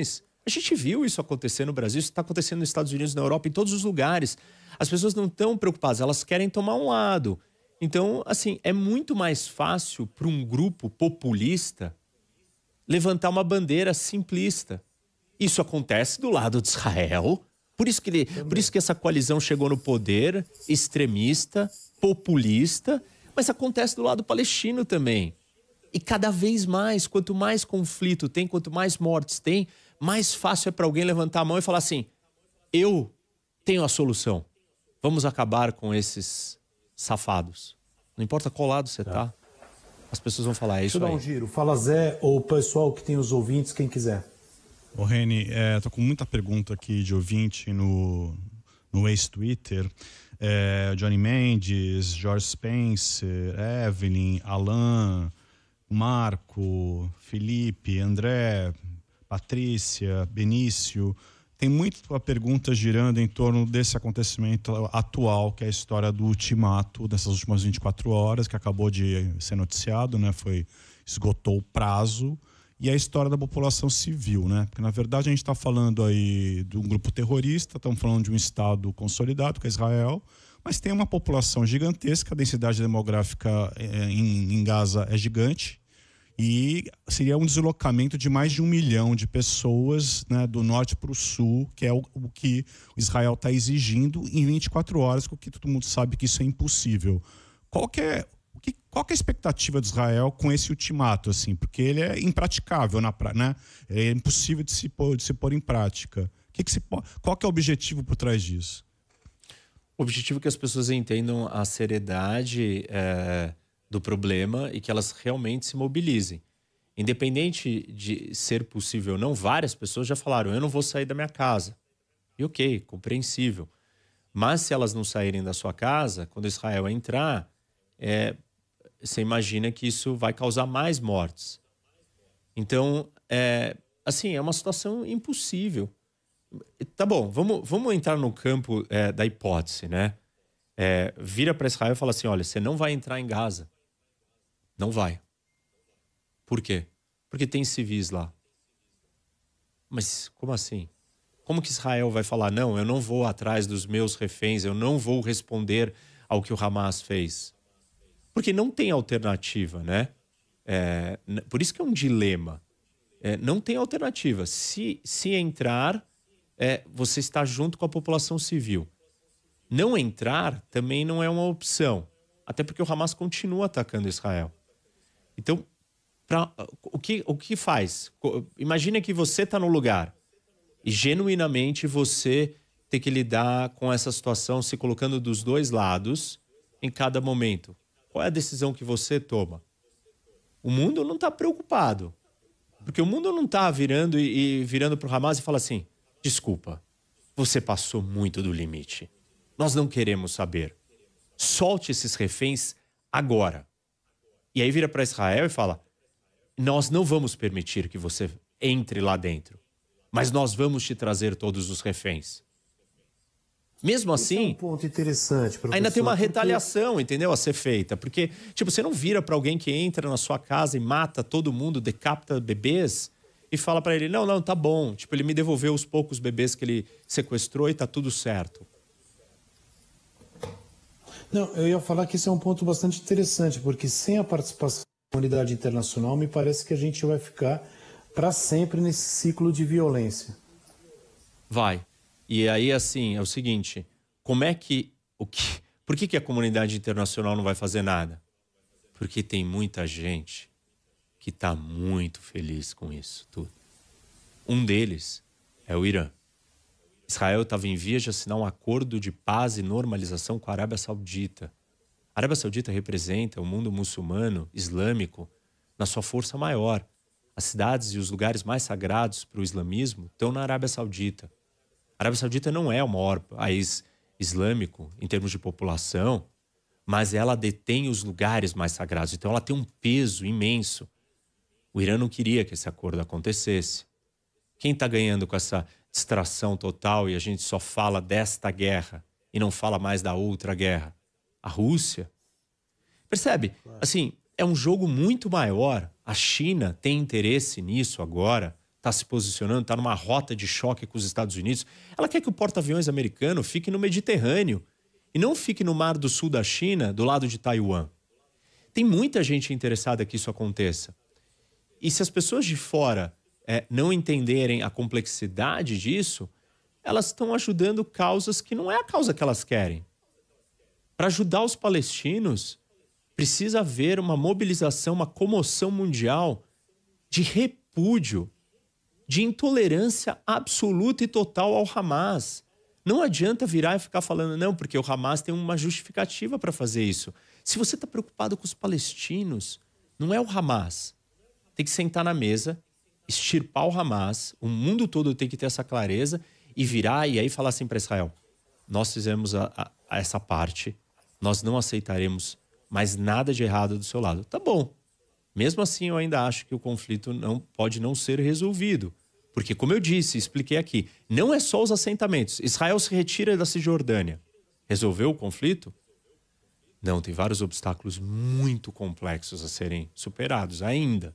A gente viu isso acontecer no Brasil, isso está acontecendo nos Estados Unidos, na Europa, em todos os lugares. As pessoas não estão preocupadas, elas querem tomar um lado. Então, assim, é muito mais fácil para um grupo populista levantar uma bandeira simplista. Isso acontece do lado de Israel, por isso que, ele, por isso que essa coalizão chegou no poder, extremista, populista, mas acontece do lado palestino também. E cada vez mais, quanto mais conflito tem, quanto mais mortes tem, mais fácil é para alguém levantar a mão e falar assim, eu tenho a solução. Vamos acabar com esses safados. Não importa qual lado você tá, as pessoas vão falar, é isso aí. Deixa eu dar um giro. Fala Zé ou o pessoal que tem os ouvintes, quem quiser. Ô Reni, é, tô com muita pergunta aqui de ouvinte no, no ex-Twitter. É, Johnny Mendes, George Spencer, Evelyn, Alan, Marco, Felipe, André, Patrícia, Benício. Tem muita pergunta girando em torno desse acontecimento atual, que é a história do ultimato dessas últimas vinte e quatro horas, que acabou de ser noticiado, né? Foi, esgotou o prazo. E a história da população civil, né? Porque, na verdade, a gente está falando aí de um grupo terrorista, estamos falando de um Estado consolidado, que é Israel, mas tem uma população gigantesca, a densidade demográfica em, em Gaza é gigante, e seria um deslocamento de mais de um milhão de pessoas, né, do norte para o sul, que é o, o que Israel está exigindo em vinte e quatro horas, porque todo mundo sabe que isso é impossível. Qual que é... Qual que é a expectativa de Israel com esse ultimato, assim? Porque ele é impraticável, na pra, né? É impossível de se pôr, de se pôr em prática. Que que se, qual que é o objetivo por trás disso? O objetivo é que as pessoas entendam a seriedade é, do problema e que elas realmente se mobilizem. Independente de ser possível ou não, várias pessoas já falaram, eu não vou sair da minha casa. E ok, compreensível. Mas se elas não saírem da sua casa, quando Israel entrar, é, você imagina que isso vai causar mais mortes. Então, é, assim, é uma situação impossível. Tá bom, vamos, vamos entrar no campo é, da hipótese, né? É, vira para Israel e fala assim, olha, você não vai entrar em Gaza. Não vai. Por quê? Porque tem civis lá. Mas como assim? Como que Israel vai falar, não, eu não vou atrás dos meus reféns, eu não vou responder ao que o Hamas fez? Porque não tem alternativa, né? É, por isso que é um dilema. É, não tem alternativa. Se, se entrar, é, você está junto com a população civil. Não entrar também não é uma opção. Até porque o Hamas continua atacando Israel. Então, pra, o, que, o que faz? Imagina que você está no lugar e genuinamente você tem que lidar com essa situação se colocando dos dois lados em cada momento. Qual é a decisão que você toma? O mundo não está preocupado. Porque o mundo não está virando e, e virando para o Hamas e fala assim, desculpa, você passou muito do limite. Nós não queremos saber. Solte esses reféns agora. E aí vira para Israel e fala, nós não vamos permitir que você entre lá dentro, mas nós vamos te trazer todos os reféns. Mesmo assim, esse é um ponto interessante, professor, ainda tem uma porque... retaliação, entendeu, a ser feita. Porque, tipo, você não vira para alguém que entra na sua casa e mata todo mundo, decapita bebês e fala para ele, não, não, tá bom. Tipo, ele me devolveu os poucos bebês que ele sequestrou e tá tudo certo. Não, eu ia falar que esse é um ponto bastante interessante, porque sem a participação da comunidade internacional, me parece que a gente vai ficar para sempre nesse ciclo de violência. Vai. E aí, assim, é o seguinte, como é que... O que por que, que a comunidade internacional não vai fazer nada? Porque tem muita gente que está muito feliz com isso tudo. Um deles é o Irã. Israel estava em vias de assinar um acordo de paz e normalização com a Arábia Saudita. A Arábia Saudita representa o mundo muçulmano, islâmico, na sua força maior. As cidades e os lugares mais sagrados para o islamismo estão na Arábia Saudita. A Arábia Saudita não é o maior país islâmico em termos de população, mas ela detém os lugares mais sagrados. Então ela tem um peso imenso. O Irã não queria que esse acordo acontecesse. Quem está ganhando com essa distração total e a gente só fala desta guerra e não fala mais da outra guerra? A Rússia. Percebe? Assim, é um jogo muito maior. A China tem interesse nisso agora. está se posicionando, está numa rota de choque com os Estados Unidos. Ela quer que o porta-aviões americano fique no Mediterrâneo e não fique no Mar do Sul da China, do lado de Taiwan. Tem muita gente interessada que isso aconteça. E se as pessoas de fora é, não entenderem a complexidade disso, elas estão ajudando causas que não é a causa que elas querem. Para ajudar os palestinos, precisa haver uma mobilização, uma comoção mundial de repúdio, de intolerância absoluta e total ao Hamas. Não adianta virar e ficar falando, não, porque o Hamas tem uma justificativa para fazer isso. Se você está preocupado com os palestinos, não é o Hamas. Tem que sentar na mesa, extirpar o Hamas, o mundo todo tem que ter essa clareza e virar e aí falar assim para Israel, nós fizemos a, a, a essa parte, nós não aceitaremos mais nada de errado do seu lado. Tá bom. Mesmo assim, eu ainda acho que o conflito não, pode não ser resolvido. Porque, como eu disse, expliquei aqui, não é só os assentamentos. Israel se retira da Cisjordânia. Resolveu o conflito? Não, tem vários obstáculos muito complexos a serem superados ainda.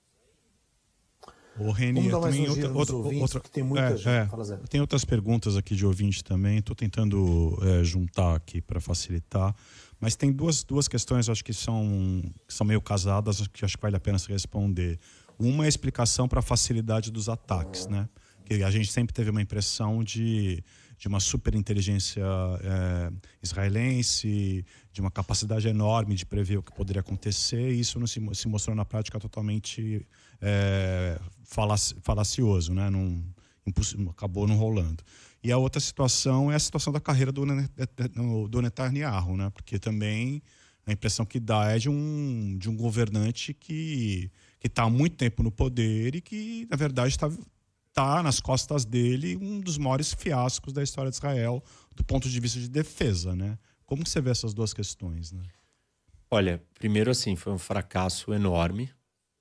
Ô, Reni, eu também outra, outra, outra, que tem muita é, gente. é, Fala, Zé. tem outras perguntas aqui de ouvinte também. Estou tentando é, juntar aqui para facilitar. Mas tem duas, duas questões, acho que são, que são meio casadas, que acho que vale a pena se responder. Uma é a explicação para a facilidade dos ataques, né? Que a gente sempre teve uma impressão de, de uma superinteligência é, israelense, de uma capacidade enorme de prever o que poderia acontecer, e isso não se, se mostrou na prática totalmente é, falaci, falacioso, né? Não, acabou não rolando. E a outra situação é a situação da carreira do, do Netanyahu, né? Porque também a impressão que dá é de um, de um governante que que está há muito tempo no poder e que, na verdade, está tá nas costas dele um dos maiores fiascos da história de Israel do ponto de vista de defesa, né? Como você vê essas duas questões, né? Olha, primeiro assim, foi um fracasso enorme.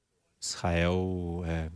Israel é,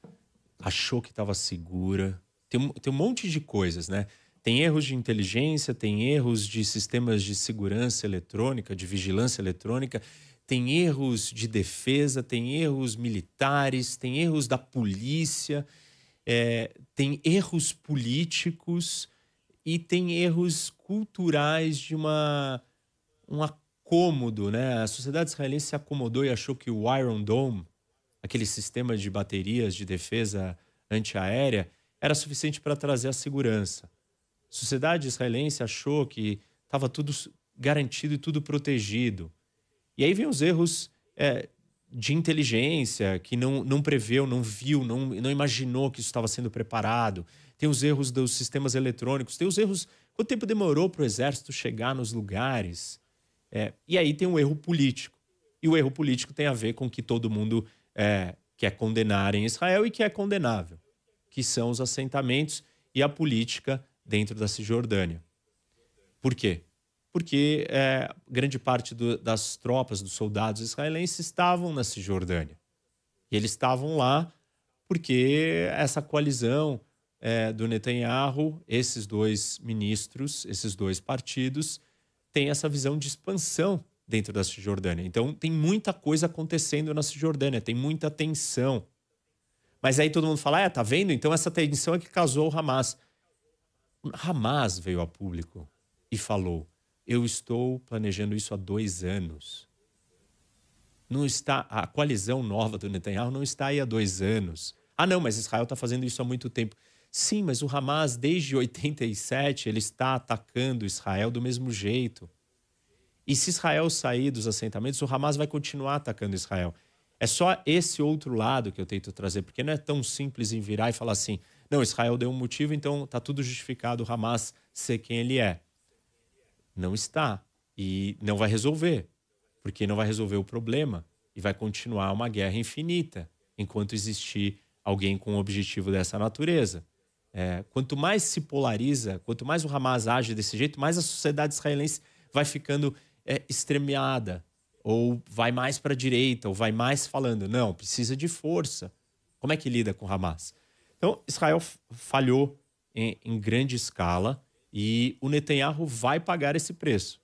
achou que estava segura. Tem um, tem um monte de coisas, né? Tem erros de inteligência, tem erros de sistemas de segurança eletrônica, de vigilância eletrônica, tem erros de defesa, tem erros militares, tem erros da polícia, é, tem erros políticos e tem erros culturais de uma, um acômodo, né? A sociedade israelense se acomodou e achou que o Iron Dome, aquele sistema de baterias de defesa antiaérea, era suficiente para trazer a segurança. A sociedade israelense achou que estava tudo garantido e tudo protegido. E aí vem os erros é, de inteligência, que não, não preveu, não viu, não, não imaginou que isso estava sendo preparado. Tem os erros dos sistemas eletrônicos, tem os erros... Quanto tempo demorou para o exército chegar nos lugares? É, e aí tem o erro político. E o erro político tem a ver com que todo mundo é, quer condenar em Israel e que é condenável, que são os assentamentos e a política dentro da Cisjordânia. Por quê? Porque é, grande parte do, das tropas, dos soldados israelenses estavam na Cisjordânia. E eles estavam lá porque essa coalizão é, do Netanyahu, esses dois ministros, esses dois partidos, têm essa visão de expansão dentro da Cisjordânia. Então tem muita coisa acontecendo na Cisjordânia, tem muita tensão. Mas aí todo mundo fala, é, tá vendo? Então essa tensão é que causou o Hamas. O Hamas veio a público e falou, eu estou planejando isso há dois anos. Não está, a coalizão nova do Netanyahu não está aí há dois anos. Ah, não, mas Israel está fazendo isso há muito tempo. Sim, mas o Hamas, desde oitenta e sete, ele está atacando Israel do mesmo jeito. E se Israel sair dos assentamentos, o Hamas vai continuar atacando Israel. É só esse outro lado que eu tento trazer, porque não é tão simples em virar e falar assim, não, Israel deu um motivo, então está tudo justificado o Hamas ser quem ele é. Não está. E não vai resolver. Porque não vai resolver o problema. E vai continuar uma guerra infinita. Enquanto existir alguém com um objetivo dessa natureza. É, quanto mais se polariza, quanto mais o Hamas age desse jeito, mais a sociedade israelense vai ficando é, extremiada. Ou vai mais para a direita, ou vai mais falando. Não, precisa de força. Como é que lida com o Hamas? Então, Israel falhou em, em grande escala. E o Netanyahu vai pagar esse preço.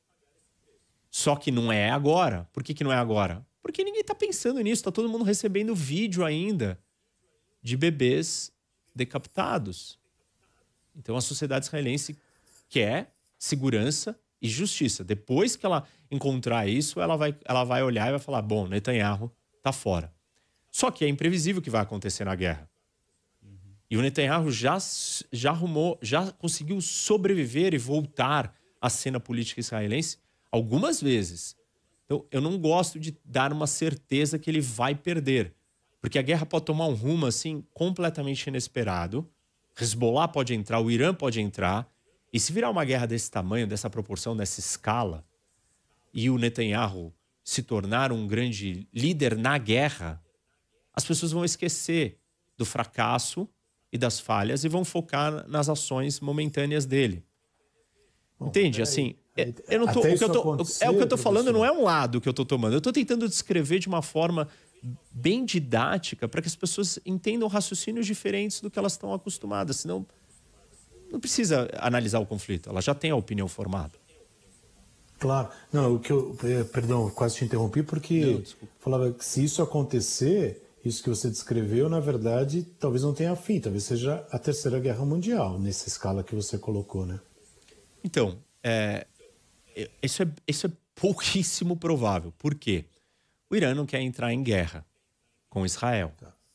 Só que não é agora. Por que, que não é agora? Porque ninguém está pensando nisso. Está todo mundo recebendo vídeo ainda. de bebês decapitados. Então a sociedade israelense quer segurança e justiça. Depois que ela encontrar isso, ela vai, ela vai olhar e vai falar, bom, Netanyahu tá fora. Só que é imprevisível o que vai acontecer na guerra. Uhum. E o Netanyahu já, já arrumou, já conseguiu sobreviver e voltar à cena política israelense algumas vezes. Então, eu não gosto de dar uma certeza que ele vai perder. Porque a guerra pode tomar um rumo assim completamente inesperado. Hezbollah pode entrar, o Irã pode entrar. E se virar uma guerra desse tamanho, dessa proporção, dessa escala, e o Netanyahu se tornar um grande líder na guerra, as pessoas vão esquecer do fracasso e das falhas e vão focar nas ações momentâneas dele. Bom, Entende? Aí, assim, aí, eu não tô, o que eu tô, é o que eu tô falando, não é um lado que eu tô tomando. Eu tô tentando descrever de uma forma bem didática para que as pessoas entendam raciocínios diferentes do que elas estão acostumadas. Senão, não precisa analisar o conflito. Ela já tem a opinião formada. Claro. Não, o que eu... Perdão, quase te interrompi, porque não, falava que se isso acontecer, isso que você descreveu, na verdade, talvez não tenha fim. Talvez seja a Terceira Guerra Mundial, nessa escala que você colocou, né? Então, é, isso, é, isso é pouquíssimo provável. Por quê? O Irã não quer entrar em guerra com Israel.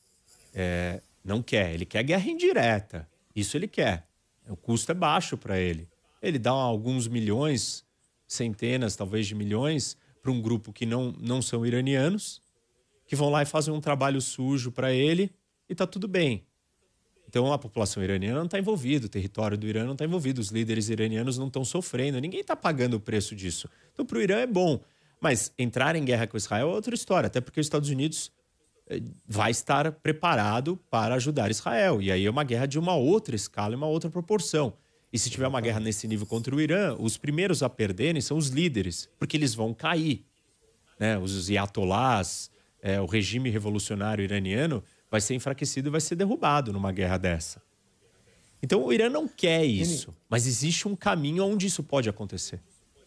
É, não quer. Ele quer guerra indireta. Isso ele quer. O custo é baixo para ele. Ele dá alguns milhões, centenas, talvez de milhões, para um grupo que não, não são iranianos, que vão lá e fazem um trabalho sujo para ele e tá tudo bem. Então a população iraniana não está envolvida, o território do Irã não está envolvido, os líderes iranianos não estão sofrendo, ninguém está pagando o preço disso. Então para o Irã é bom, mas entrar em guerra com Israel é outra história, até porque os Estados Unidos vai estar preparado para ajudar Israel. E aí é uma guerra de uma outra escala, uma outra proporção. E se tiver uma guerra nesse nível contra o Irã, os primeiros a perderem são os líderes, porque eles vão cair. Né? Os ayatollahs, é, o regime revolucionário iraniano vai ser enfraquecido e vai ser derrubado numa guerra dessa. Então o Irã não quer isso, mas existe um caminho onde isso pode acontecer.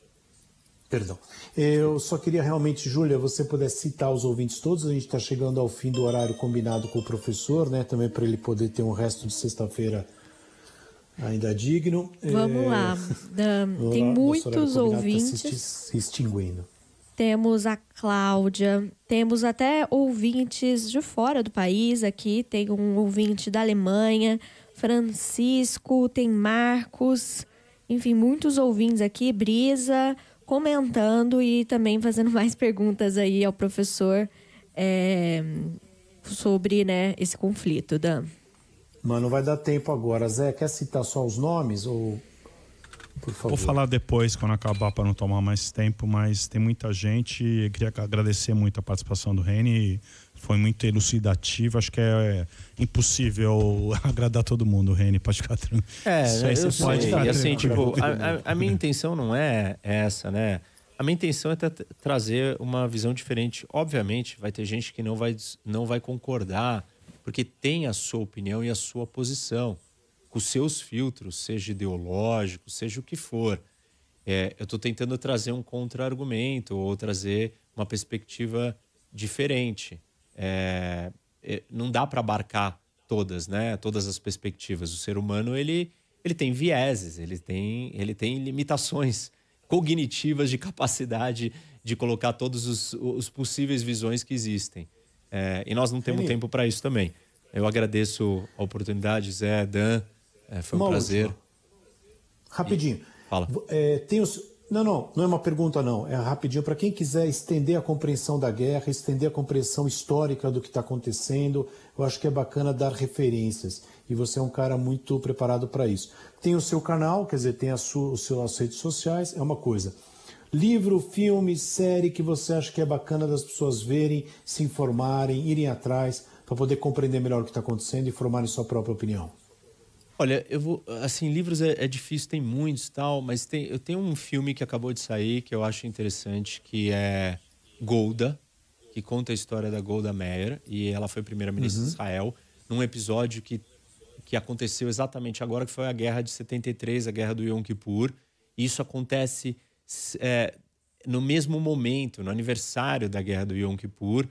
Perdão. Eu só queria realmente, Júlia, você pudesse citar os ouvintes todos. A gente está chegando ao fim do horário combinado com o professor, né? Também para ele poder ter um resto de sexta-feira ainda digno. Vamos é... lá. Um, tem lá, muitos ouvintes. Tá se extinguindo. Temos a Cláudia, temos até ouvintes de fora do país aqui. Tem um ouvinte da Alemanha, Francisco, tem Marcos, enfim, muitos ouvintes aqui, Brisa, comentando e também fazendo mais perguntas aí ao professor é, sobre, né, esse conflito, Dan. Mas não vai dar tempo agora. Zé, quer citar só os nomes ou... Por favor. Vou falar depois, quando acabar, para não tomar mais tempo, mas tem muita gente. Eu queria agradecer muito a participação do Reni, foi muito elucidativo. Acho que é impossível agradar todo mundo, Reni, pode ficar tranquilo. É, isso aí eu você pode sei, assim, tipo, a, a, a minha intenção não é essa, né? A minha intenção é tra trazer uma visão diferente. Obviamente, vai ter gente que não vai, não vai concordar, porque tem a sua opinião e a sua posição, com os seus filtros, seja ideológico, seja o que for. É, eu estou tentando trazer um contra-argumento ou trazer uma perspectiva diferente. É, é, não dá para abarcar todas, né? Todas as perspectivas. O ser humano ele, ele tem vieses, ele tem, ele tem limitações cognitivas de capacidade de colocar todos os, os possíveis visões que existem. É, e nós não temos tempo para isso também. Eu agradeço a oportunidade, Zé, Dan. É, foi um uma prazer. Última. Rapidinho. E... Fala. É, tem os... Não, não, não é uma pergunta, não. É rapidinho. Para quem quiser estender a compreensão da guerra, estender a compreensão histórica do que está acontecendo, eu acho que é bacana dar referências. E você é um cara muito preparado para isso. Tem o seu canal, quer dizer, tem a sua, as suas redes sociais, é uma coisa. Livro, filme, série que você acha que é bacana das pessoas verem, se informarem, irem atrás, para poder compreender melhor o que está acontecendo e formarem sua própria opinião. Olha, eu vou, assim, livros é, é difícil, tem muitos e tal, mas tem, eu tenho um filme que acabou de sair que eu acho interessante, que é Golda, que conta a história da Golda Meir, e ela foi primeira-ministra uhum. de Israel, num episódio que, que aconteceu exatamente agora, que foi a guerra de setenta e três, a guerra do Yom Kippur. E isso acontece é, no mesmo momento, no aniversário da guerra do Yom Kippur.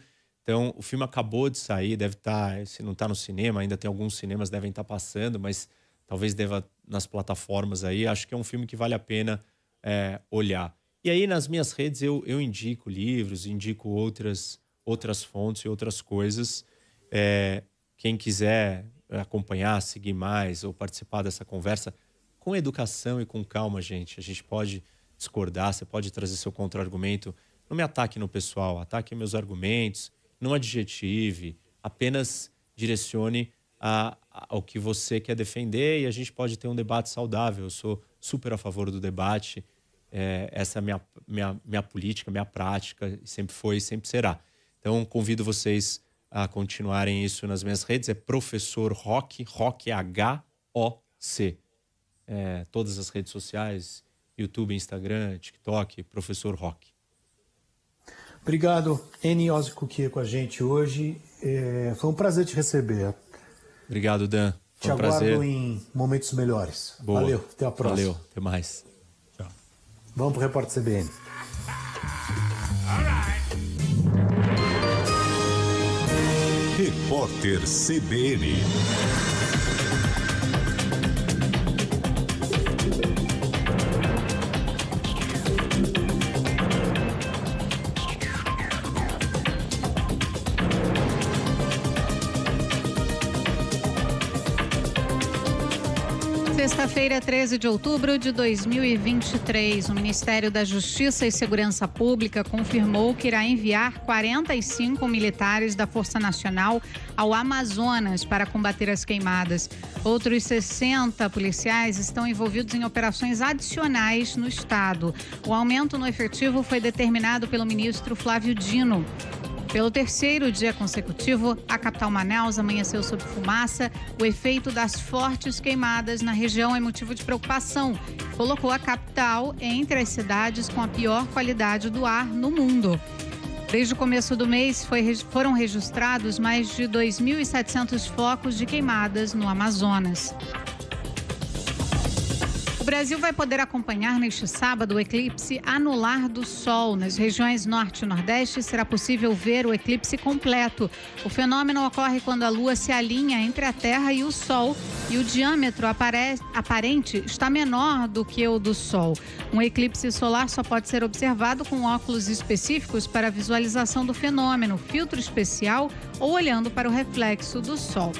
Então, o filme acabou de sair, deve estar, se não está no cinema, ainda tem alguns cinemas devem estar passando, mas talvez deva nas plataformas aí. Acho que é um filme que vale a pena é, olhar. E aí, nas minhas redes, eu, eu indico livros, indico outras, outras fontes e outras coisas. É, quem quiser acompanhar, seguir mais ou participar dessa conversa, com educação e com calma, gente. A gente pode discordar, você pode trazer seu contra-argumento. Não me ataque no pessoal, ataque meus argumentos, não adjetive, apenas direcione a, a, ao que você quer defender e a gente pode ter um debate saudável. Eu sou super a favor do debate. É, essa é a minha, minha, minha política, minha prática, sempre foi e sempre será. Então, convido vocês a continuarem isso nas minhas redes. É Professor Rock, Rock é H O C. É, todas as redes sociais, YouTube, Instagram, TikTok, Professor Rock. Obrigado, Eni Ozzy com a gente hoje. É, foi um prazer te receber. Obrigado, Dan. Foi te um prazer. aguardo em momentos melhores. Boa. Valeu, até a próxima. Valeu, até mais. Vamos para o Repórter C B N. Repórter C B N. Sexta-feira, treze de outubro de dois mil e vinte e três, o Ministério da Justiça e Segurança Pública confirmou que irá enviar quarenta e cinco militares da Força Nacional ao Amazonas para combater as queimadas. Outros sessenta policiais estão envolvidos em operações adicionais no estado. O aumento no efetivo foi determinado pelo ministro Flávio Dino. Pelo terceiro dia consecutivo, a capital Manaus amanheceu sob fumaça. O efeito das fortes queimadas na região é motivo de preocupação. Colocou a capital entre as cidades com a pior qualidade do ar no mundo. Desde o começo do mês, foi, foram registrados mais de dois mil e setecentos focos de queimadas no Amazonas. O Brasil vai poder acompanhar neste sábado o eclipse anular do Sol. Nas regiões Norte e Nordeste será possível ver o eclipse completo. O fenômeno ocorre quando a Lua se alinha entre a Terra e o Sol e o diâmetro apare... aparente está menor do que o do Sol. Um eclipse solar só pode ser observado com óculos específicos para a visualização do fenômeno, filtro especial ou olhando para o reflexo do Sol.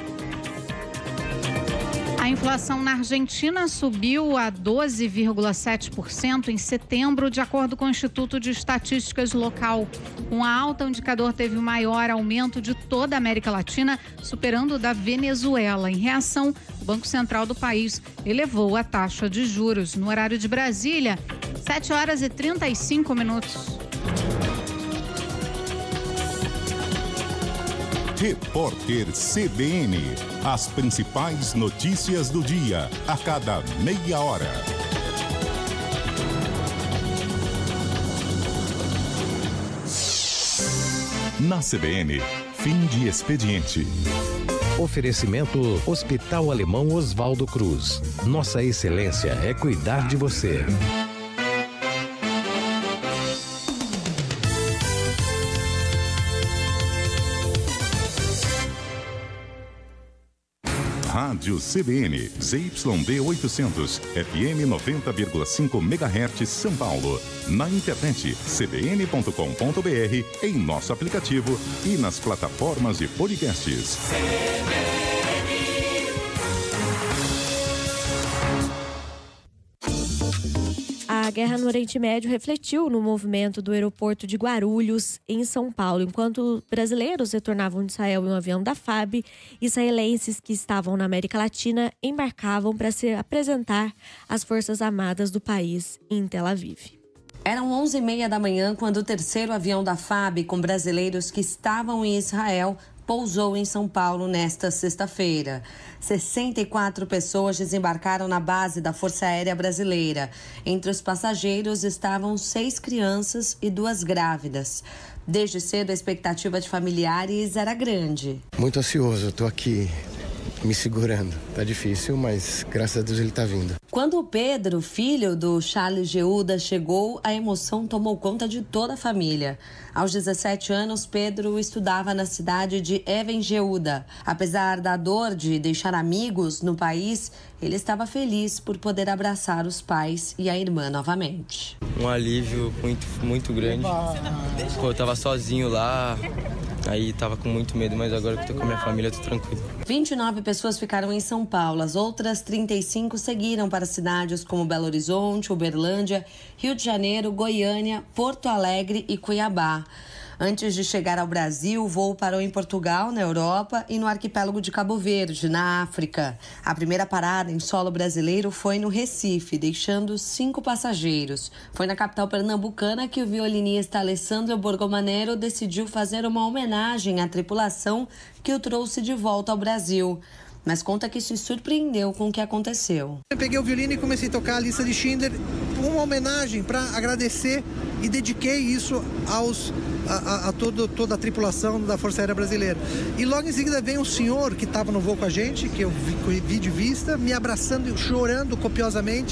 A inflação na Argentina subiu a doze vírgula sete por cento em setembro, de acordo com o Instituto de Estatísticas Local. Com a alta, o indicador teve o maior aumento de toda a América Latina, superando o da Venezuela. Em reação, o Banco Central do país elevou a taxa de juros. No horário de Brasília, sete horas e trinta e cinco minutos. Repórter C B N. As principais notícias do dia, a cada meia hora. Na C B N, fim de expediente. Oferecimento Hospital Alemão Oswaldo Cruz. Nossa excelência é cuidar de você. Rádio C B N, Z Y D oitocentos, F M noventa vírgula cinco megahertz, São Paulo. Na internet, c b n ponto com ponto b r, em nosso aplicativo e nas plataformas de podcasts. A guerra no Oriente Médio refletiu no movimento do aeroporto de Guarulhos, em São Paulo. Enquanto brasileiros retornavam de Israel em um avião da F A B, israelenses que estavam na América Latina embarcavam para se apresentar às Forças Armadas do país em Tel Aviv. Eram onze e meia da manhã quando o terceiro avião da F A B com brasileiros que estavam em Israel pousou em São Paulo nesta sexta-feira. sessenta e quatro pessoas desembarcaram na base da Força Aérea Brasileira. Entre os passageiros estavam seis crianças e duas grávidas. Desde cedo, a expectativa de familiares era grande. Muito ansioso, estou aqui me segurando. Tá difícil, mas graças a Deus ele tá vindo. Quando o Pedro, filho do Charles Geuda, chegou, a emoção tomou conta de toda a família. Aos dezessete anos, Pedro estudava na cidade de Even Geuda. Apesar da dor de deixar amigos no país, ele estava feliz por poder abraçar os pais e a irmã novamente. Um alívio muito, muito grande. Pô, eu tava sozinho lá, aí tava com muito medo, mas agora que eu tô com a minha família, eu tô tranquilo. vinte e nove pessoas ficaram em São Paulo, as outras trinta e cinco seguiram para cidades como Belo Horizonte, Uberlândia, Rio de Janeiro, Goiânia, Porto Alegre e Cuiabá. Antes de chegar ao Brasil, o voo parou em Portugal, na Europa, e no arquipélago de Cabo Verde, na África. A primeira parada em solo brasileiro foi no Recife, deixando cinco passageiros. Foi na capital pernambucana que o violinista Alessandro Borgomanero decidiu fazer uma homenagem à tripulação que o trouxe de volta ao Brasil. Mas conta que se surpreendeu com o que aconteceu. Eu peguei o violino e comecei a tocar a lista de Schindler, uma homenagem para agradecer, e dediquei isso aos, a, a, a todo, toda a tripulação da Força Aérea Brasileira. E logo em seguida vem um senhor que estava no voo com a gente, que eu vi, vi de vista, me abraçando e chorando copiosamente,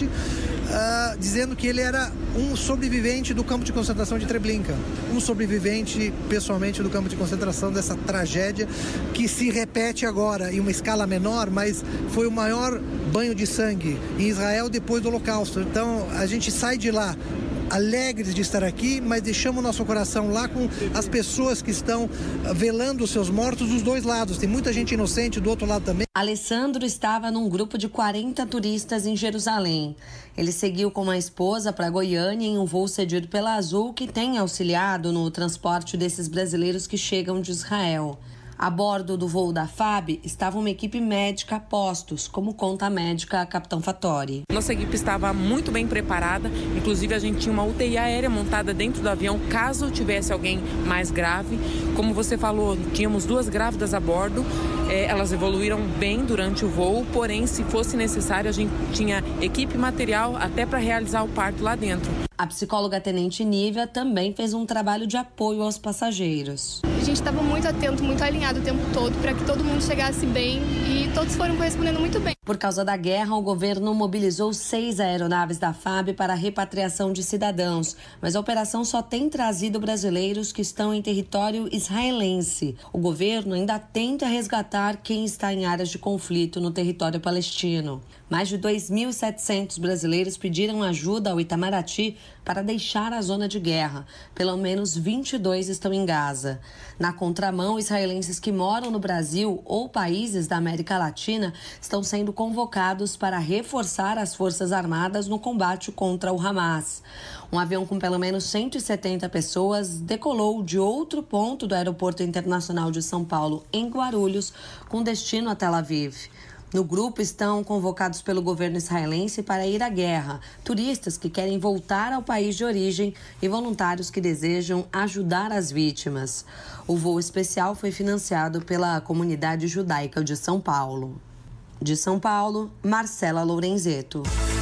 uh, dizendo que ele era um sobrevivente do campo de concentração de Treblinka. Um sobrevivente, pessoalmente, do campo de concentração dessa tragédia que se repete agora em uma escala menor, mas foi o maior banho de sangue em Israel depois do Holocausto. Então, a gente sai de lá alegres de estar aqui, mas deixamos o nosso coração lá com as pessoas que estão velando os seus mortos dos dois lados. Tem muita gente inocente do outro lado também. Alessandro estava num grupo de quarenta turistas em Jerusalém. Ele seguiu com a esposa para Goiânia em um voo cedido pela Azul, que tem auxiliado no transporte desses brasileiros que chegam de Israel. A bordo do voo da F A B estava uma equipe médica a postos, como conta a médica Capitão Fattori. Nossa equipe estava muito bem preparada, inclusive a gente tinha uma U T I aérea montada dentro do avião, caso tivesse alguém mais grave. Como você falou, tínhamos duas grávidas a bordo, é, elas evoluíram bem durante o voo, porém, se fosse necessário, a gente tinha equipe e material até para realizar o parto lá dentro. A psicóloga Tenente Nívia também fez um trabalho de apoio aos passageiros. A gente estava muito atento, muito alinhado o tempo todo para que todo mundo chegasse bem e todos foram correspondendo muito bem. Por causa da guerra, o governo mobilizou seis aeronaves da F A B para a repatriação de cidadãos, mas a operação só tem trazido brasileiros que estão em território israelense. O governo ainda tenta resgatar quem está em áreas de conflito no território palestino. Mais de dois mil e setecentos brasileiros pediram ajuda ao Itamaraty para deixar a zona de guerra. Pelo menos vinte e dois estão em Gaza. Na contramão, israelenses que moram no Brasil ou países da América Latina estão sendo convocados para reforçar as Forças Armadas no combate contra o Hamas. Um avião com pelo menos cento e setenta pessoas decolou de outro ponto do Aeroporto Internacional de São Paulo, em Guarulhos, com destino a Tel Aviv. No grupo estão convocados pelo governo israelense para ir à guerra, turistas que querem voltar ao país de origem e voluntários que desejam ajudar as vítimas. O voo especial foi financiado pela comunidade judaica de São Paulo. De São Paulo, Marcela Lorenzeto.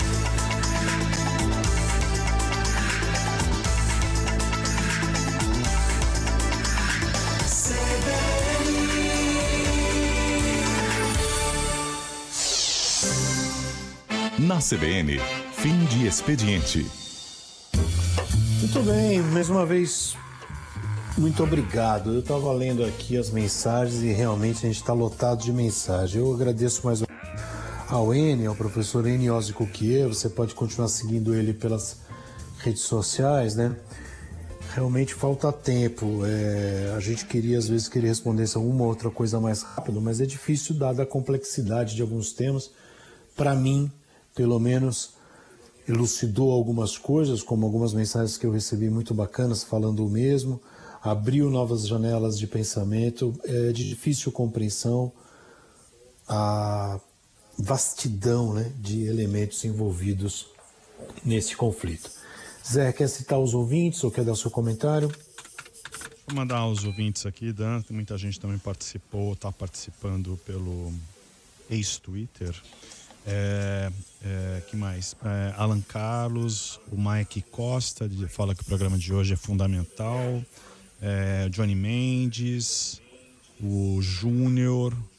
Na C B N, fim de expediente. Muito bem, mais uma vez, muito obrigado. Eu estava lendo aqui as mensagens e realmente a gente está lotado de mensagens. Eu agradeço mais uma vez ao N, ao professor N Ozzy Kiev. Você pode continuar seguindo ele pelas redes sociais, né? Realmente falta tempo. É, a gente queria, às vezes, que ele respondesse alguma outra coisa mais rápido, mas é difícil dada a complexidade de alguns temas. Para mim, pelo menos, elucidou algumas coisas, como algumas mensagens que eu recebi muito bacanas falando o mesmo, abriu novas janelas de pensamento, é de difícil compreensão a vastidão, né, de elementos envolvidos nesse conflito. Zé, quer citar os ouvintes ou quer dar seu comentário? Vou mandar aos ouvintes aqui, Dan, muita gente também participou, está participando pelo ex-Twitter. É, é, que mais? É, Alan Carlos, o Mike Costa fala que o programa de hoje é fundamental. É, Johnny Mendes, o Júnior,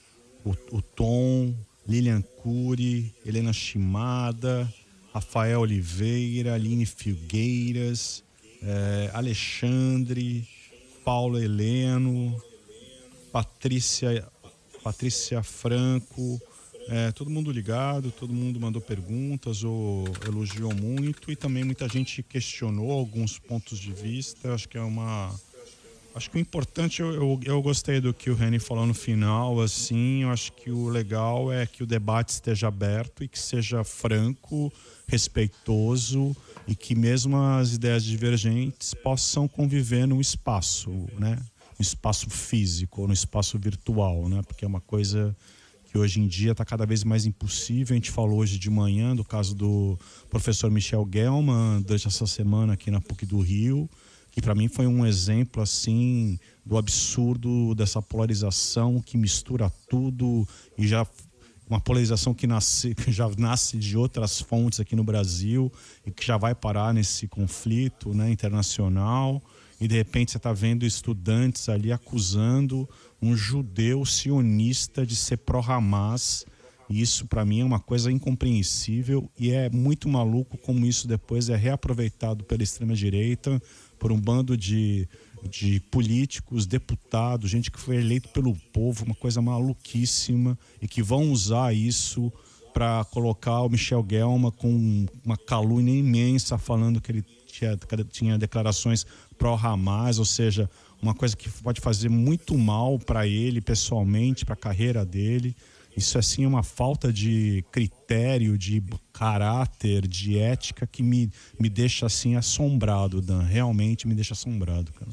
o, o Tom, Lilian Cury, Helena Shimada, Rafael Oliveira, Aline Filgueiras, é, Alexandre, Paulo Heleno, Patrícia, Patrícia Franco, é, todo mundo ligado, todo mundo mandou perguntas ou elogiou muito, e também muita gente questionou alguns pontos de vista. Acho que é uma... Acho que o importante, eu, eu, eu gostei do que o Reni falou no final, assim, eu acho que o legal é que o debate esteja aberto e que seja franco, respeitoso, e que mesmo as ideias divergentes possam conviver no espaço, né? No espaço físico, no espaço virtual, né? Porque é uma coisa que hoje em dia está cada vez mais impossível. A gente falou hoje de manhã do caso do professor Michel Gelman, durante essa semana aqui na P U C do Rio, que para mim foi um exemplo assim do absurdo dessa polarização que mistura tudo, e já uma polarização que, nasce, que já nasce de outras fontes aqui no Brasil e que já vai parar nesse conflito, né, internacional. E de repente você está vendo estudantes ali acusando um judeu sionista de ser pró-Hamas. E isso para mim é uma coisa incompreensível, e é muito maluco como isso depois é reaproveitado pela extrema-direita, por um bando de, de políticos, deputados, gente que foi eleito pelo povo, uma coisa maluquíssima, e que vão usar isso para colocar o Michel Gelman com uma calúnia imensa, falando que ele tinha, tinha declarações pró-Hamas, ou seja, uma coisa que pode fazer muito mal para ele pessoalmente, para a carreira dele. Isso assim é uma falta de critério, de caráter, de ética que me, me deixa assim assombrado, Dan. Realmente me deixa assombrado, cara.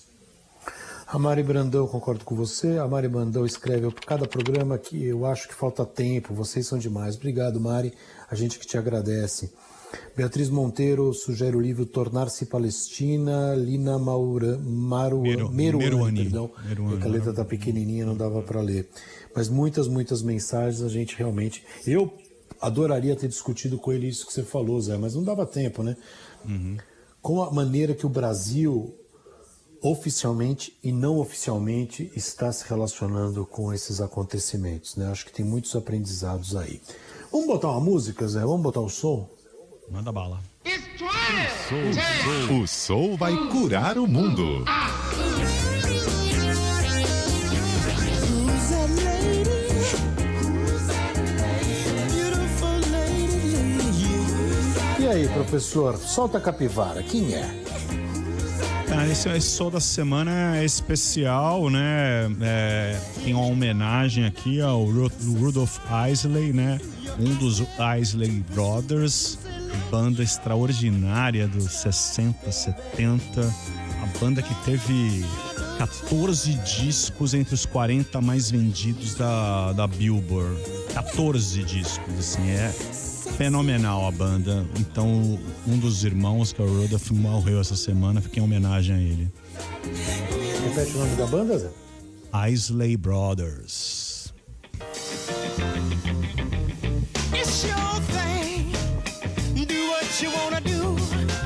A Mari Brandão, concordo com você. A Mari Brandão escreve por cada programa que eu acho que falta tempo. Vocês são demais. Obrigado, Mari. A gente que te agradece. Beatriz Monteiro sugere o livro Tornar-se Palestina, Lina Maura, Maru, Meru, Meruane, Meruane, perdão, Meruane, a letra tá pequenininha, não dava para ler. Mas muitas, muitas mensagens a gente realmente... Eu adoraria ter discutido com ele isso que você falou, Zé, mas não dava tempo, né? Uhum. Com a maneira que o Brasil, oficialmente e não oficialmente, está se relacionando com esses acontecimentos, né? Acho que tem muitos aprendizados aí. Vamos botar uma música, Zé? Vamos botar o som? Manda bala. O Soul, o Soul vai curar o mundo. E aí, professor, solta a capivara, quem é? Ah, esse, esse Soul da semana é especial, né? É, tem uma homenagem aqui ao Rudolph Isley, né? Um dos Isley Brothers, banda extraordinária dos sessenta, setenta, a banda que teve quatorze discos entre os quarenta mais vendidos da, da Billboard. quatorze discos, assim, é fenomenal a banda. Então, um dos irmãos, que é o Rudolph, morreu essa semana, fica em homenagem a ele. Repete o nome da banda, Zé? Isley Brothers. It's your thing. Do what you wanna do.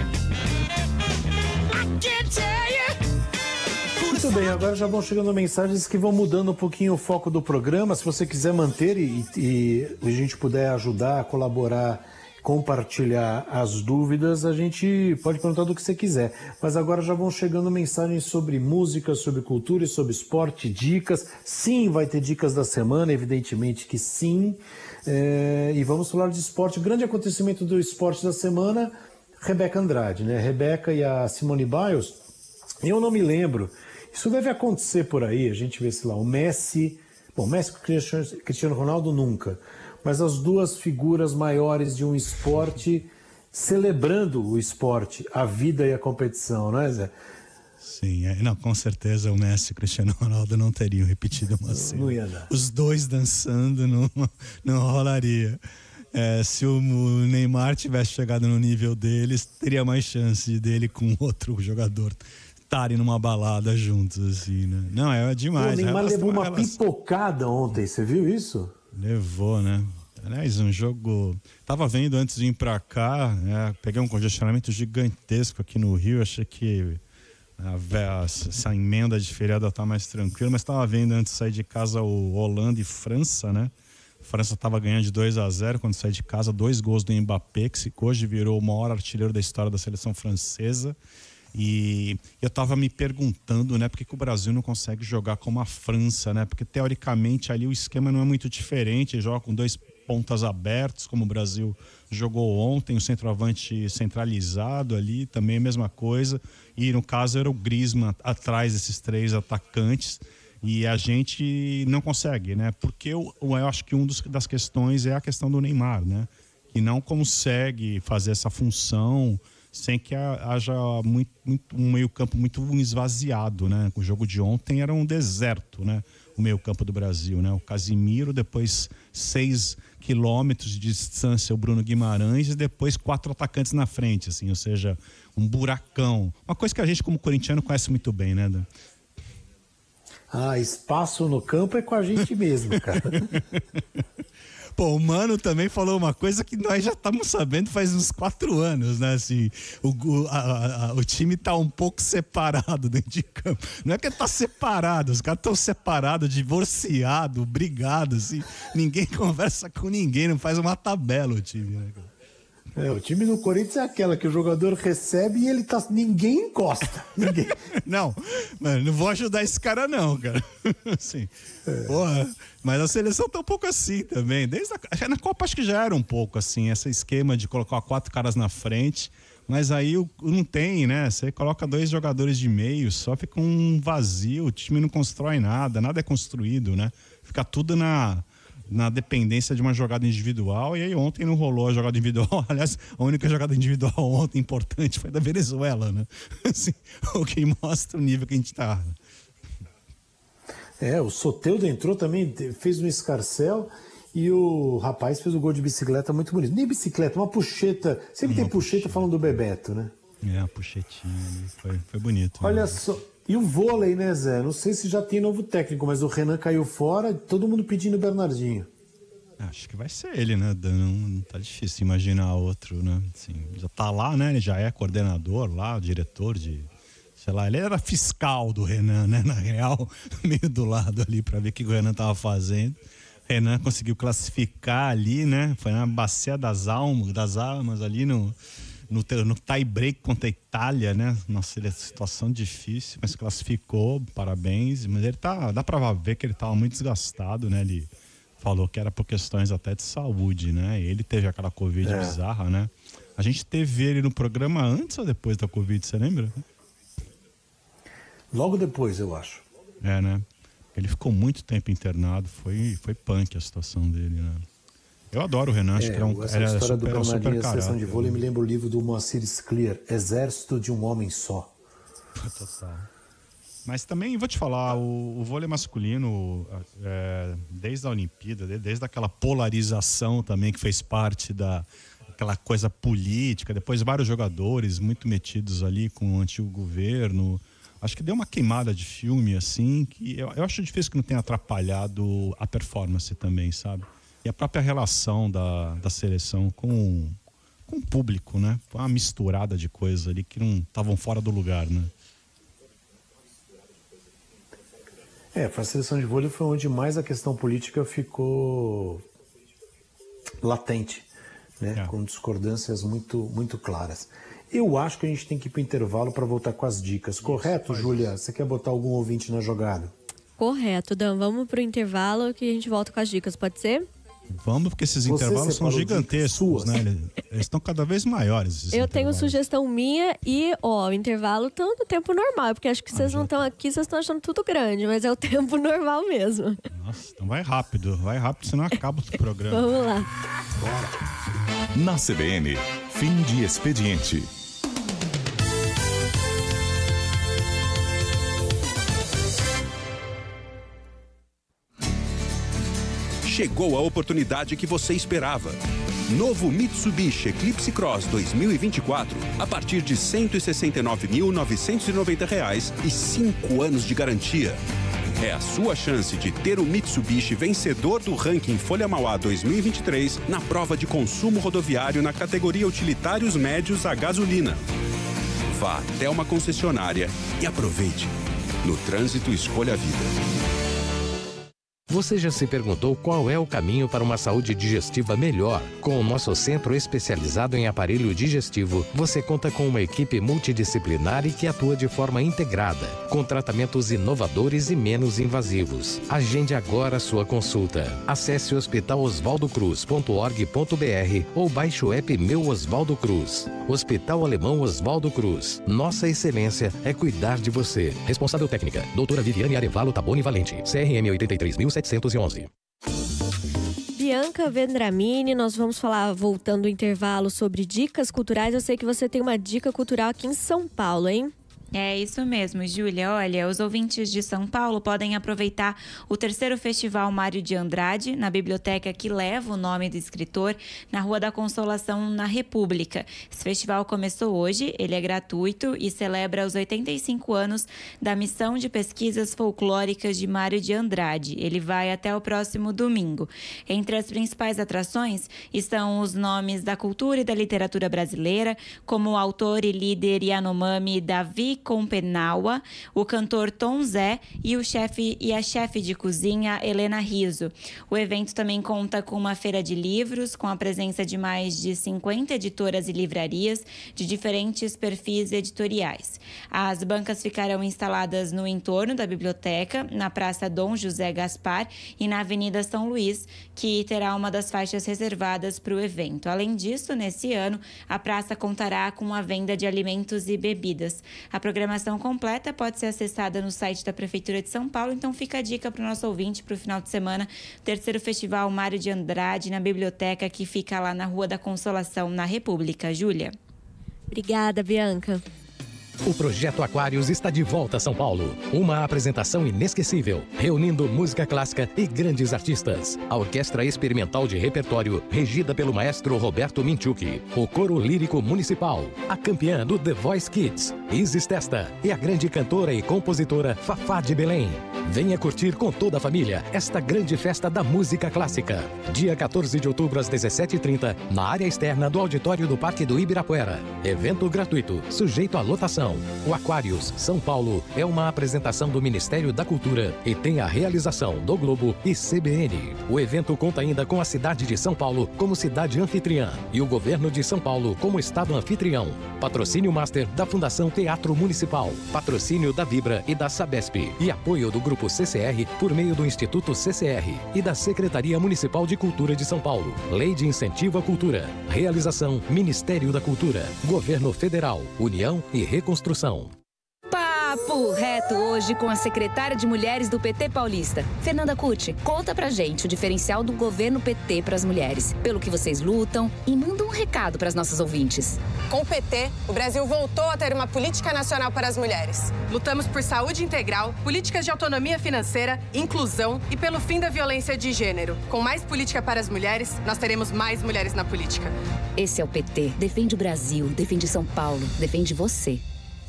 I can't tell you. Muito bem, agora já vão chegando mensagens que vão mudando um pouquinho o foco do programa. Se você quiser manter e, e a gente puder ajudar, colaborar, compartilhar as dúvidas, a gente pode perguntar do que você quiser. Mas agora já vão chegando mensagens sobre música, sobre cultura e sobre esporte, dicas. Sim, vai ter dicas da semana, evidentemente que sim. É, e vamos falar de esporte. O grande acontecimento do esporte da semana, Rebeca Andrade, né? Rebeca e a Simone Biles. Eu não me lembro. Isso deve acontecer por aí. A gente vê, sei lá, o Messi. Bom, Messi com o Cristiano Ronaldo nunca. Mas as duas figuras maiores de um esporte celebrando o esporte, a vida e a competição, não é, Zé? Sim, é, não, com certeza o Messi e o Cristiano Ronaldo não teriam repetido uma cena. Não ia dar. Os dois dançando não, não rolaria. É, se o Neymar tivesse chegado no nível deles, teria mais chance dele com outro jogador estarem numa balada juntos, assim, né? Não, é demais. O Neymar levou uma pipocada ontem, você viu isso? Levou, né? Aliás, um jogo... Tava vendo antes de ir pra cá, né? Peguei um congestionamento gigantesco aqui no Rio, achei que A, essa emenda de feriado tá mais tranquila, mas estava vendo antes de sair de casa o Holanda e França, né? A França estava ganhando de dois a zero quando saí de casa, dois gols do Mbappé, que hoje virou o maior artilheiro da história da seleção francesa. E eu estava me perguntando, né, por que, que o Brasil não consegue jogar como a França, né? Porque teoricamente ali o esquema não é muito diferente, joga com dois pontas abertos, como o Brasil jogou ontem, o centroavante centralizado ali, também a mesma coisa. E no caso era o Griezmann atrás desses três atacantes. E a gente não consegue, né? Porque eu, eu acho que uma das questões é a questão do Neymar, né? Que não consegue fazer essa função sem que haja muito, muito, um meio-campo muito esvaziado, né? O jogo de ontem era um deserto, né? O meio-campo do Brasil, né? O Casimiro, depois seis quilômetros de distância o Bruno Guimarães e depois quatro atacantes na frente, assim, ou seja, um buracão. Uma coisa que a gente, como corintiano, conhece muito bem, né, Dan? Ah, espaço no campo é com a gente mesmo, cara. Pô, o Mano também falou uma coisa que nós já estamos sabendo faz uns quatro anos, né? Assim, o, o, a, a, o time tá um pouco separado dentro de campo. Não é que tá separado, os caras estão separados, divorciados, brigados, assim. Ninguém conversa com ninguém, não faz uma tabela o time, né, cara? É, o time no Corinthians é aquela que o jogador recebe e ele tá... ninguém encosta. Ninguém. Não, mano, não vou ajudar esse cara não, cara. Assim, é. Porra, mas a seleção tá um pouco assim também. Desde a, na Copa acho que já era um pouco assim, esse esquema de colocar quatro caras na frente, mas aí não tem, né? Você coloca dois jogadores de meio, só fica um vazio, o time não constrói nada, nada é construído, né? Fica tudo na... na dependência de uma jogada individual, e aí ontem não rolou a jogada individual. Aliás, a única jogada individual ontem importante foi da Venezuela, né? Assim, o que mostra o nível que a gente tá. É, o Soteldo entrou também, fez um escarcel, e o rapaz fez o gol de bicicleta muito bonito. Nem bicicleta, uma puxeta. Sempre uma tem puxeta, puxeta falando do Bebeto, né? É, a puxetinha ali, foi, foi bonito. Olha né? só... E o vôlei, né, Zé? Não sei se já tem novo técnico, mas o Renan caiu fora, todo mundo pedindo o Bernardinho. Acho que vai ser ele, né? Não, não tá difícil imaginar outro, né? Assim, já tá lá, né? Ele já é coordenador lá, diretor de... Sei lá, ele era fiscal do Renan, né? Na real, meio do lado ali pra ver o que o Renan tava fazendo. Renan conseguiu classificar ali, né? Foi na bacia das almas, das almas ali no... No, no tie-break contra a Itália, né? Nossa, ele é situação difícil, mas classificou, parabéns. Mas ele tá, dá pra ver que ele tava muito desgastado, né? Ele falou que era por questões até de saúde, né? Ele teve aquela Covid é. bizarra, né? A gente teve ele no programa antes ou depois da Covid, você lembra? Logo depois, eu acho. É, né? Ele ficou muito tempo internado, foi, foi punk a situação dele, né? Eu adoro o Renan, acho é, que era um essa era história super, do Bernardinho, a seleção de vôlei, né? me lembra o livro do Moacir Scliar, Exército de um Homem Só. Total. Mas também, vou te falar, o, o vôlei masculino, é, desde a Olimpíada, desde aquela polarização também que fez parte da aquela coisa política, depois vários jogadores muito metidos ali com o antigo governo, acho que deu uma queimada de filme, assim, que eu, eu acho difícil que não tenha atrapalhado a performance também, sabe? E a própria relação da, da seleção com, com o público, né? Foi uma misturada de coisas ali que não estavam fora do lugar, né? É, para a seleção de vôlei foi onde mais a questão política ficou latente, né? É. Com discordâncias muito, muito claras. Eu acho que a gente tem que ir para o intervalo para voltar com as dicas. Isso, correto, Júlia? Você quer botar algum ouvinte na jogada? Correto, Dan. Vamos para o intervalo que a gente volta com as dicas, pode ser? Vamos, porque esses Você intervalos são gigantescos, né? Eles, eles estão cada vez maiores. Eu tenho sugestão minha e, ó, o intervalo está no tempo normal, porque acho que ah, vocês não estão tá. aqui, vocês estão achando tudo grande, mas é o tempo normal mesmo. Nossa, então vai rápido, vai rápido, senão acaba o programa. Vamos lá. Bora. Na C B N, fim de expediente. Chegou a oportunidade que você esperava. Novo Mitsubishi Eclipse Cross dois mil e vinte e quatro a partir de cento e sessenta e nove mil novecentos e noventa reais e cinco anos de garantia. É a sua chance de ter o Mitsubishi vencedor do ranking Folha Mauá dois mil e vinte e três na prova de consumo rodoviário na categoria utilitários médios a gasolina. Vá até uma concessionária e aproveite. No trânsito, escolha a vida. Você já se perguntou qual é o caminho para uma saúde digestiva melhor? Com o nosso centro especializado em aparelho digestivo, você conta com uma equipe multidisciplinar e que atua de forma integrada, com tratamentos inovadores e menos invasivos. Agende agora a sua consulta. Acesse hospital oswaldo cruz ponto org ponto br ou baixe o app Meu Oswaldo Cruz. Hospital Alemão Oswaldo Cruz. Nossa excelência é cuidar de você. Responsável técnica, doutora Viviane Arevalo Taboni Valente, C R M oitenta e três mil setecentos e onze. Bianca Vendramini, nós vamos falar, voltando o intervalo, sobre dicas culturais. Eu sei que você tem uma dica cultural aqui em São Paulo, hein? É isso mesmo, Júlia. Olha, os ouvintes de São Paulo podem aproveitar o terceiro Festival Mário de Andrade, na biblioteca que leva o nome do escritor, na Rua da Consolação, na República. Esse festival começou hoje, ele é gratuito e celebra os oitenta e cinco anos da Missão de Pesquisas Folclóricas de Mário de Andrade. Ele vai até o próximo domingo. Entre as principais atrações estão os nomes da cultura e da literatura brasileira, como o autor e líder Yanomami Davi Compenaua, o cantor Tom Zé e, o chefe, e a chefe de cozinha Helena Riso. O evento também conta com uma feira de livros, com a presença de mais de cinquenta editoras e livrarias de diferentes perfis editoriais. As bancas ficarão instaladas no entorno da biblioteca, na Praça Dom José Gaspar e na Avenida São Luís, que terá uma das faixas reservadas para o evento. Além disso, nesse ano, a praça contará com a venda de alimentos e bebidas. A programação completa pode ser acessada no site da Prefeitura de São Paulo, então fica a dica para o nosso ouvinte para o final de semana, terceiro Festival Mário de Andrade, na biblioteca que fica lá na Rua da Consolação, na República. Júlia. Obrigada, Bianca. O Projeto Aquários está de volta a São Paulo. Uma apresentação inesquecível, reunindo música clássica e grandes artistas. A Orquestra Experimental de Repertório, regida pelo maestro Roberto Minchuk. O Coro Lírico Municipal. A campeã do The Voice Kids, Isis Testa. E a grande cantora e compositora Fafá de Belém. Venha curtir com toda a família esta grande festa da música clássica. Dia quatorze de outubro, às dezessete e trinta, na área externa do auditório do Parque do Ibirapuera. Evento gratuito, sujeito à lotação. O Aquários São Paulo é uma apresentação do Ministério da Cultura e tem a realização do Globo e C B N. O evento conta ainda com a cidade de São Paulo como cidade anfitriã e o governo de São Paulo como estado anfitrião. Patrocínio Master da Fundação Teatro Municipal. Patrocínio da Vibra e da Sabesp. E apoio do Grupo C C R por meio do Instituto C C R e da Secretaria Municipal de Cultura de São Paulo. Lei de Incentivo à Cultura. Realização Ministério da Cultura. Governo Federal. União e Reconstrução. Papo reto hoje com a secretária de Mulheres do P T Paulista, Fernanda Cucci. Conta pra gente o diferencial do governo P T para as mulheres, pelo que vocês lutam, e manda um recado para as nossas ouvintes. Com o P T, o Brasil voltou a ter uma política nacional para as mulheres. Lutamos por saúde integral, políticas de autonomia financeira, inclusão e pelo fim da violência de gênero. Com mais política para as mulheres, nós teremos mais mulheres na política. Esse é o P T. Defende o Brasil, defende São Paulo, defende você.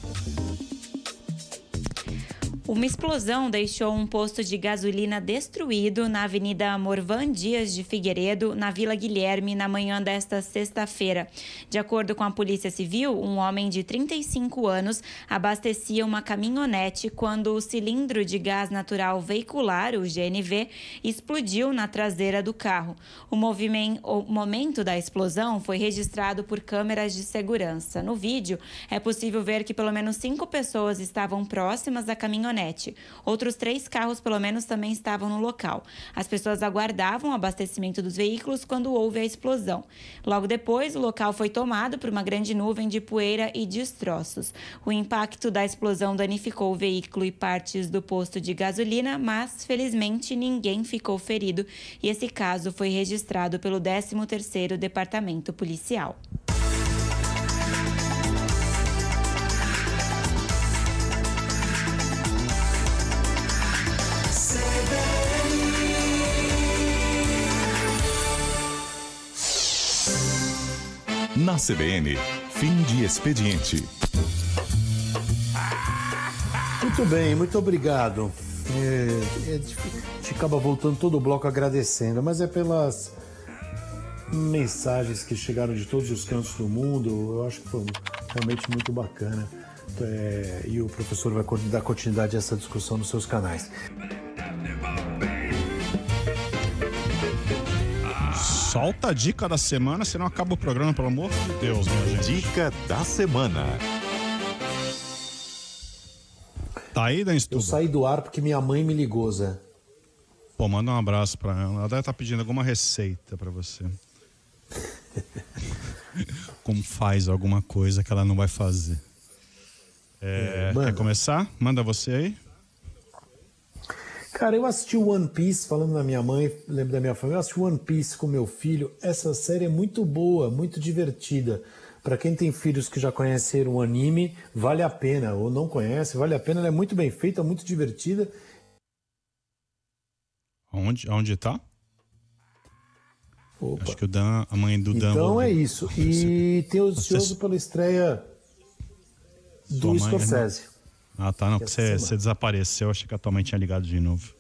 Uma explosão deixou um posto de gasolina destruído na Avenida Morvan Dias de Figueiredo, na Vila Guilherme, na manhã desta sexta-feira. De acordo com a Polícia Civil, um homem de trinta e cinco anos abastecia uma caminhonete quando o cilindro de gás natural veicular, o G N V, explodiu na traseira do carro. O, movimento, o momento da explosão foi registrado por câmeras de segurança. No vídeo, é possível ver que pelo menos cinco pessoas estavam próximas da caminhonete. Outros três carros, pelo menos, também estavam no local. As pessoas aguardavam o abastecimento dos veículos quando houve a explosão. Logo depois, o local foi tomado por uma grande nuvem de poeira e destroços. O impacto da explosão danificou o veículo e partes do posto de gasolina, mas, felizmente, ninguém ficou ferido e esse caso foi registrado pelo décimo terceiro Departamento Policial. Na C B N, fim de expediente. Muito bem, muito obrigado. É, é, a gente acaba voltando todo o bloco agradecendo, mas é pelas mensagens que chegaram de todos os cantos do mundo. Eu acho que foi realmente muito bacana. é, e o professor vai dar continuidade a essa discussão nos seus canais. Solta a dica da semana, senão acaba o programa, pelo amor de Deus, minha gente. Dica da semana. Tá aí, Dan Stuba? Eu saí do ar porque minha mãe me ligou, Zé. Pô, manda um abraço pra ela. Ela deve estar pedindo alguma receita pra você. Como faz alguma coisa que ela não vai fazer. É, é, quer começar? Manda você aí. Cara, eu assisti One Piece, falando da minha mãe, lembro da minha família, eu assisti One Piece com meu filho. Essa série é muito boa, muito divertida. Para quem tem filhos que já conheceram o anime, vale a pena. Ou não conhece, vale a pena. Ela é muito bem feita, muito divertida. Onde, onde tá? Opa. Acho que o Dan, a mãe do Dan... Então é isso. E tem ansioso pela estreia do Scorsese. Né? Ah, tá. Não, porque você, você desapareceu. Achei que a tua mãe tinha ligado de novo.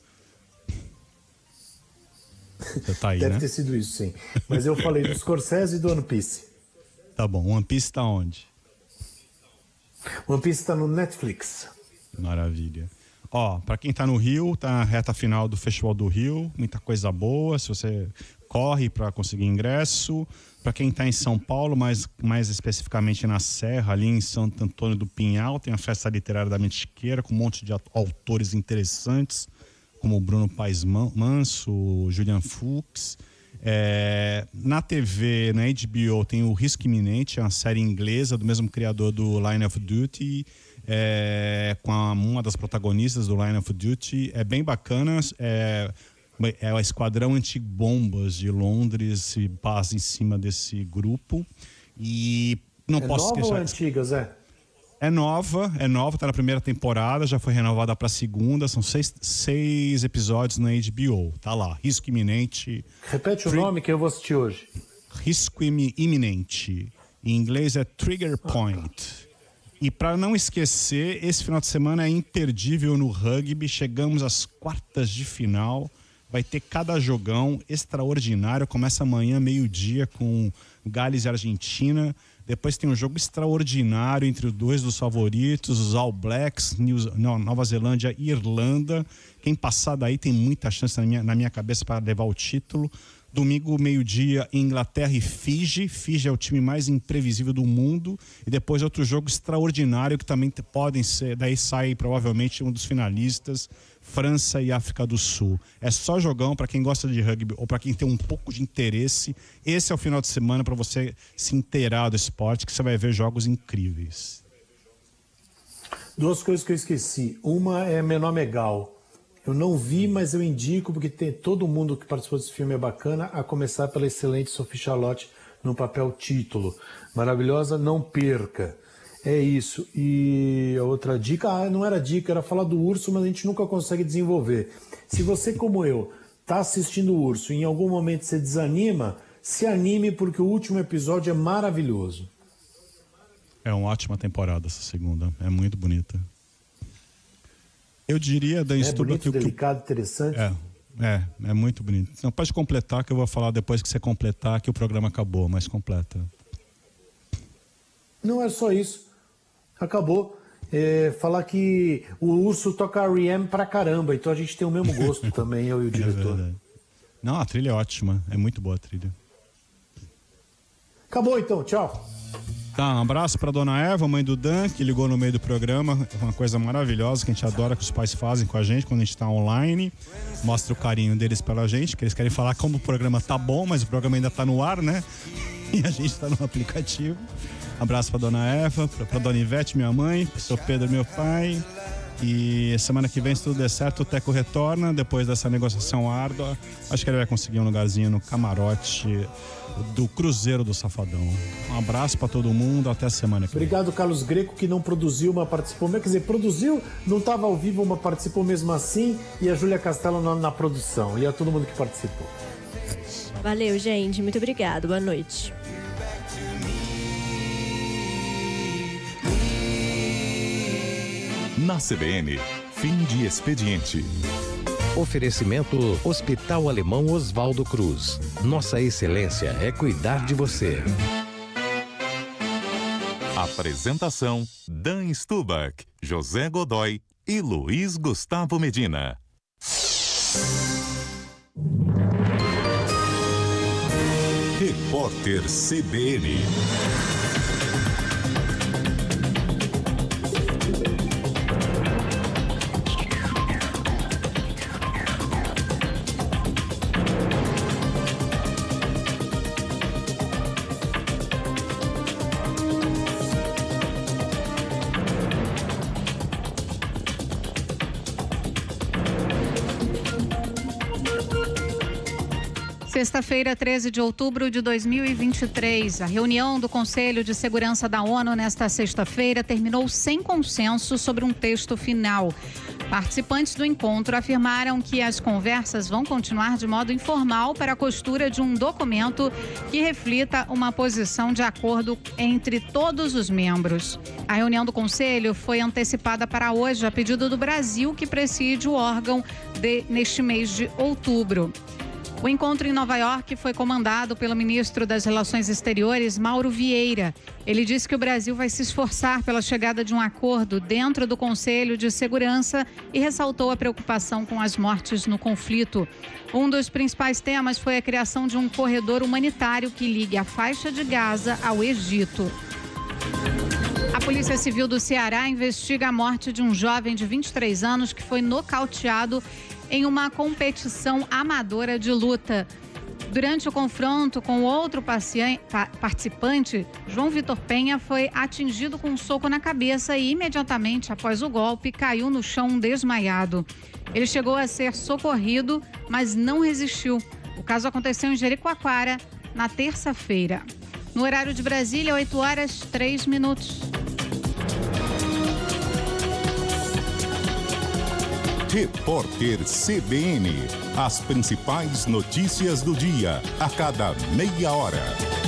Você tá aí, Deve né? ter sido isso, sim. Mas eu falei do Scorsese e do One Piece. Tá bom. One Piece tá onde? One Piece tá no Netflix. Maravilha. Ó, pra quem tá no Rio, tá na reta final do Festival do Rio. Muita coisa boa. Se você corre para conseguir ingresso. Para quem está em São Paulo, mais, mais especificamente na Serra, ali em Santo Antônio do Pinhal, tem a Festa Literária da Mentiqueira, com um monte de autores interessantes, como o Bruno Paes Manso, o Julian Fuchs. É, na T V, na H B O, tem o Risco Iminente, é uma série inglesa do mesmo criador do Line of Duty, é, com a, uma das protagonistas do Line of Duty. É bem bacana. É, É o Esquadrão Antibombas de Londres, se passa em cima desse grupo. E não é posso nova esquecer. ou é antiga, Zé? É nova, é nova, tá na primeira temporada, já foi renovada para a segunda. São seis, seis episódios na H B O. Tá lá, Risco Iminente. Repete o nome que eu vou assistir hoje. Risco Iminente. Em inglês é Trigger Point. E para não esquecer, esse final de semana é imperdível no rugby. Chegamos às quartas de final. Vai ter cada jogão extraordinário. Começa amanhã, meio-dia, com Gales e Argentina. Depois tem um jogo extraordinário entre os dois dos favoritos, os All Blacks, New... não, Nova Zelândia e Irlanda. Quem passar daí tem muita chance na minha, na minha cabeça para levar o título. Domingo, meio-dia, Inglaterra e Fiji. Fiji é o time mais imprevisível do mundo. E depois outro jogo extraordinário que também podem ser... Daí sai provavelmente um dos finalistas, França e África do Sul. É só jogão para quem gosta de rugby ou para quem tem um pouco de interesse. Esse é o final de semana para você se inteirar do esporte, que você vai ver jogos incríveis. Duas coisas que eu esqueci. Uma é Meu Nome é Gal. Eu não vi, mas eu indico, porque tem, todo mundo que participou desse filme é bacana, a começar pela excelente Sophie Charlotte no papel título. Maravilhosa, não perca. É isso. E a outra dica, ah, não era dica, era falar do urso, mas a gente nunca consegue desenvolver. Se você, como eu, está assistindo o urso e em algum momento você desanima, se anime, porque o último episódio é maravilhoso. É uma ótima temporada essa segunda, é muito bonita. Eu diria, Dan Stuba, é bonito, que, delicado, interessante. É, é, é muito bonito. Não pode completar, que eu vou falar depois que você completar, que o programa acabou, mas completa. Não é só isso. Acabou. É, falar que o urso toca R E M pra caramba, então a gente tem o mesmo gosto também, eu e o diretor. É Não, a trilha é ótima, é muito boa a trilha. Acabou então, tchau. Tá, um abraço pra dona Eva, mãe do Dan, que ligou no meio do programa. É uma coisa maravilhosa que a gente adora, que os pais fazem com a gente quando a gente tá online. Mostra o carinho deles pela gente, que eles querem falar como o programa tá bom, mas o programa ainda tá no ar, né? E a gente tá no aplicativo. Abraço pra dona Eva, pra, pra dona Ivete, minha mãe, pro seu Pedro, meu pai. E semana que vem, se tudo der certo, o Teco retorna depois dessa negociação árdua. Acho que ele vai conseguir um lugarzinho no camarote do Cruzeiro do Safadão. Um abraço pra todo mundo, até a semana que vem. Obrigado, Carlos Greco, que não produziu, mas participou. Quer dizer, produziu, não estava ao vivo, mas participou mesmo assim. E a Júlia Castelo na, na produção. E a todo mundo que participou. Valeu, gente. Muito obrigado. Boa noite. Na C B N, fim de expediente. Oferecimento Hospital Alemão Oswaldo Cruz. Nossa excelência é cuidar de você. Apresentação: Dan Stubach, José Godoy e Luiz Gustavo Medina. Repórter C B N. Sexta-feira, treze de outubro de dois mil e vinte e três, a reunião do Conselho de Segurança da ONU nesta sexta-feira terminou sem consenso sobre um texto final. Participantes do encontro afirmaram que as conversas vão continuar de modo informal para a costura de um documento que reflita uma posição de acordo entre todos os membros. A reunião do Conselho foi antecipada para hoje a pedido do Brasil, que preside o órgão de, neste mês de outubro. O encontro em Nova York foi comandado pelo ministro das Relações Exteriores, Mauro Vieira. Ele disse que o Brasil vai se esforçar pela chegada de um acordo dentro do Conselho de Segurança e ressaltou a preocupação com as mortes no conflito. Um dos principais temas foi a criação de um corredor humanitário que ligue a faixa de Gaza ao Egito. A Polícia Civil do Ceará investiga a morte de um jovem de vinte e três anos que foi nocauteado em uma competição amadora de luta. Durante o confronto com outro participante, João Vitor Penha foi atingido com um soco na cabeça e imediatamente após o golpe caiu no chão desmaiado. Ele chegou a ser socorrido, mas não resistiu. O caso aconteceu em Jericoacoara na terça-feira. No horário de Brasília, oito horas, três minutos. Repórter C B N. As principais notícias do dia, a cada meia hora.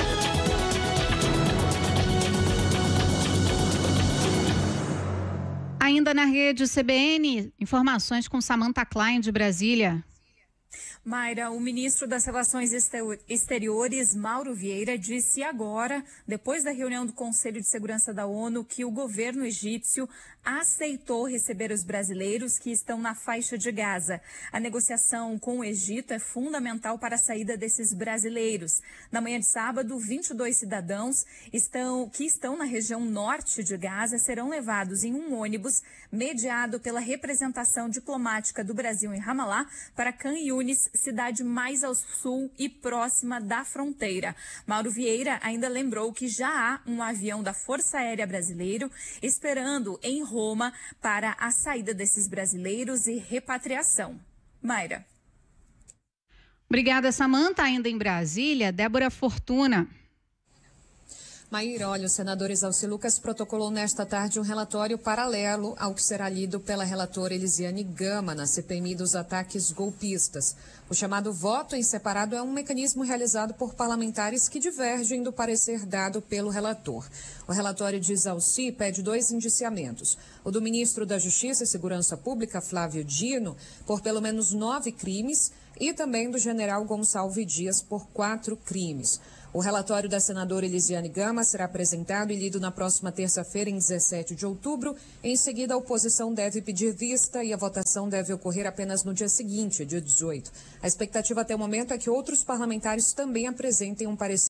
Ainda na rede C B N, informações com Samantha Klein, de Brasília. Mayra, o ministro das Relações Exteriores, Mauro Vieira, disse agora, depois da reunião do Conselho de Segurança da ONU, que o governo egípcio aceitou receber os brasileiros que estão na faixa de Gaza. A negociação com o Egito é fundamental para a saída desses brasileiros. Na manhã de sábado, vinte e dois cidadãos estão, que estão na região norte de Gaza serão levados em um ônibus mediado pela representação diplomática do Brasil em Ramallah para Khan Yunis, cidade mais ao sul e próxima da fronteira. Mauro Vieira ainda lembrou que já há um avião da Força Aérea Brasileiro esperando em Roma para a saída desses brasileiros e repatriação. Mayra. Obrigada, Samantha. Ainda em Brasília, Débora Fortuna. Maíra, olha, o senador Exalci Lucas protocolou nesta tarde um relatório paralelo ao que será lido pela relatora Elisiane Gama na C P M I dos ataques golpistas. O chamado voto em separado é um mecanismo realizado por parlamentares que divergem do parecer dado pelo relator. O relatório de Exalci pede dois indiciamentos. O do ministro da Justiça e Segurança Pública, Flávio Dino, por pelo menos nove crimes, e também do general Gonçalves Dias por quatro crimes. O relatório da senadora Elisiane Gama será apresentado e lido na próxima terça-feira, em dezessete de outubro. Em seguida, a oposição deve pedir vista e a votação deve ocorrer apenas no dia seguinte, dia dezoito. A expectativa até o momento é que outros parlamentares também apresentem um parecer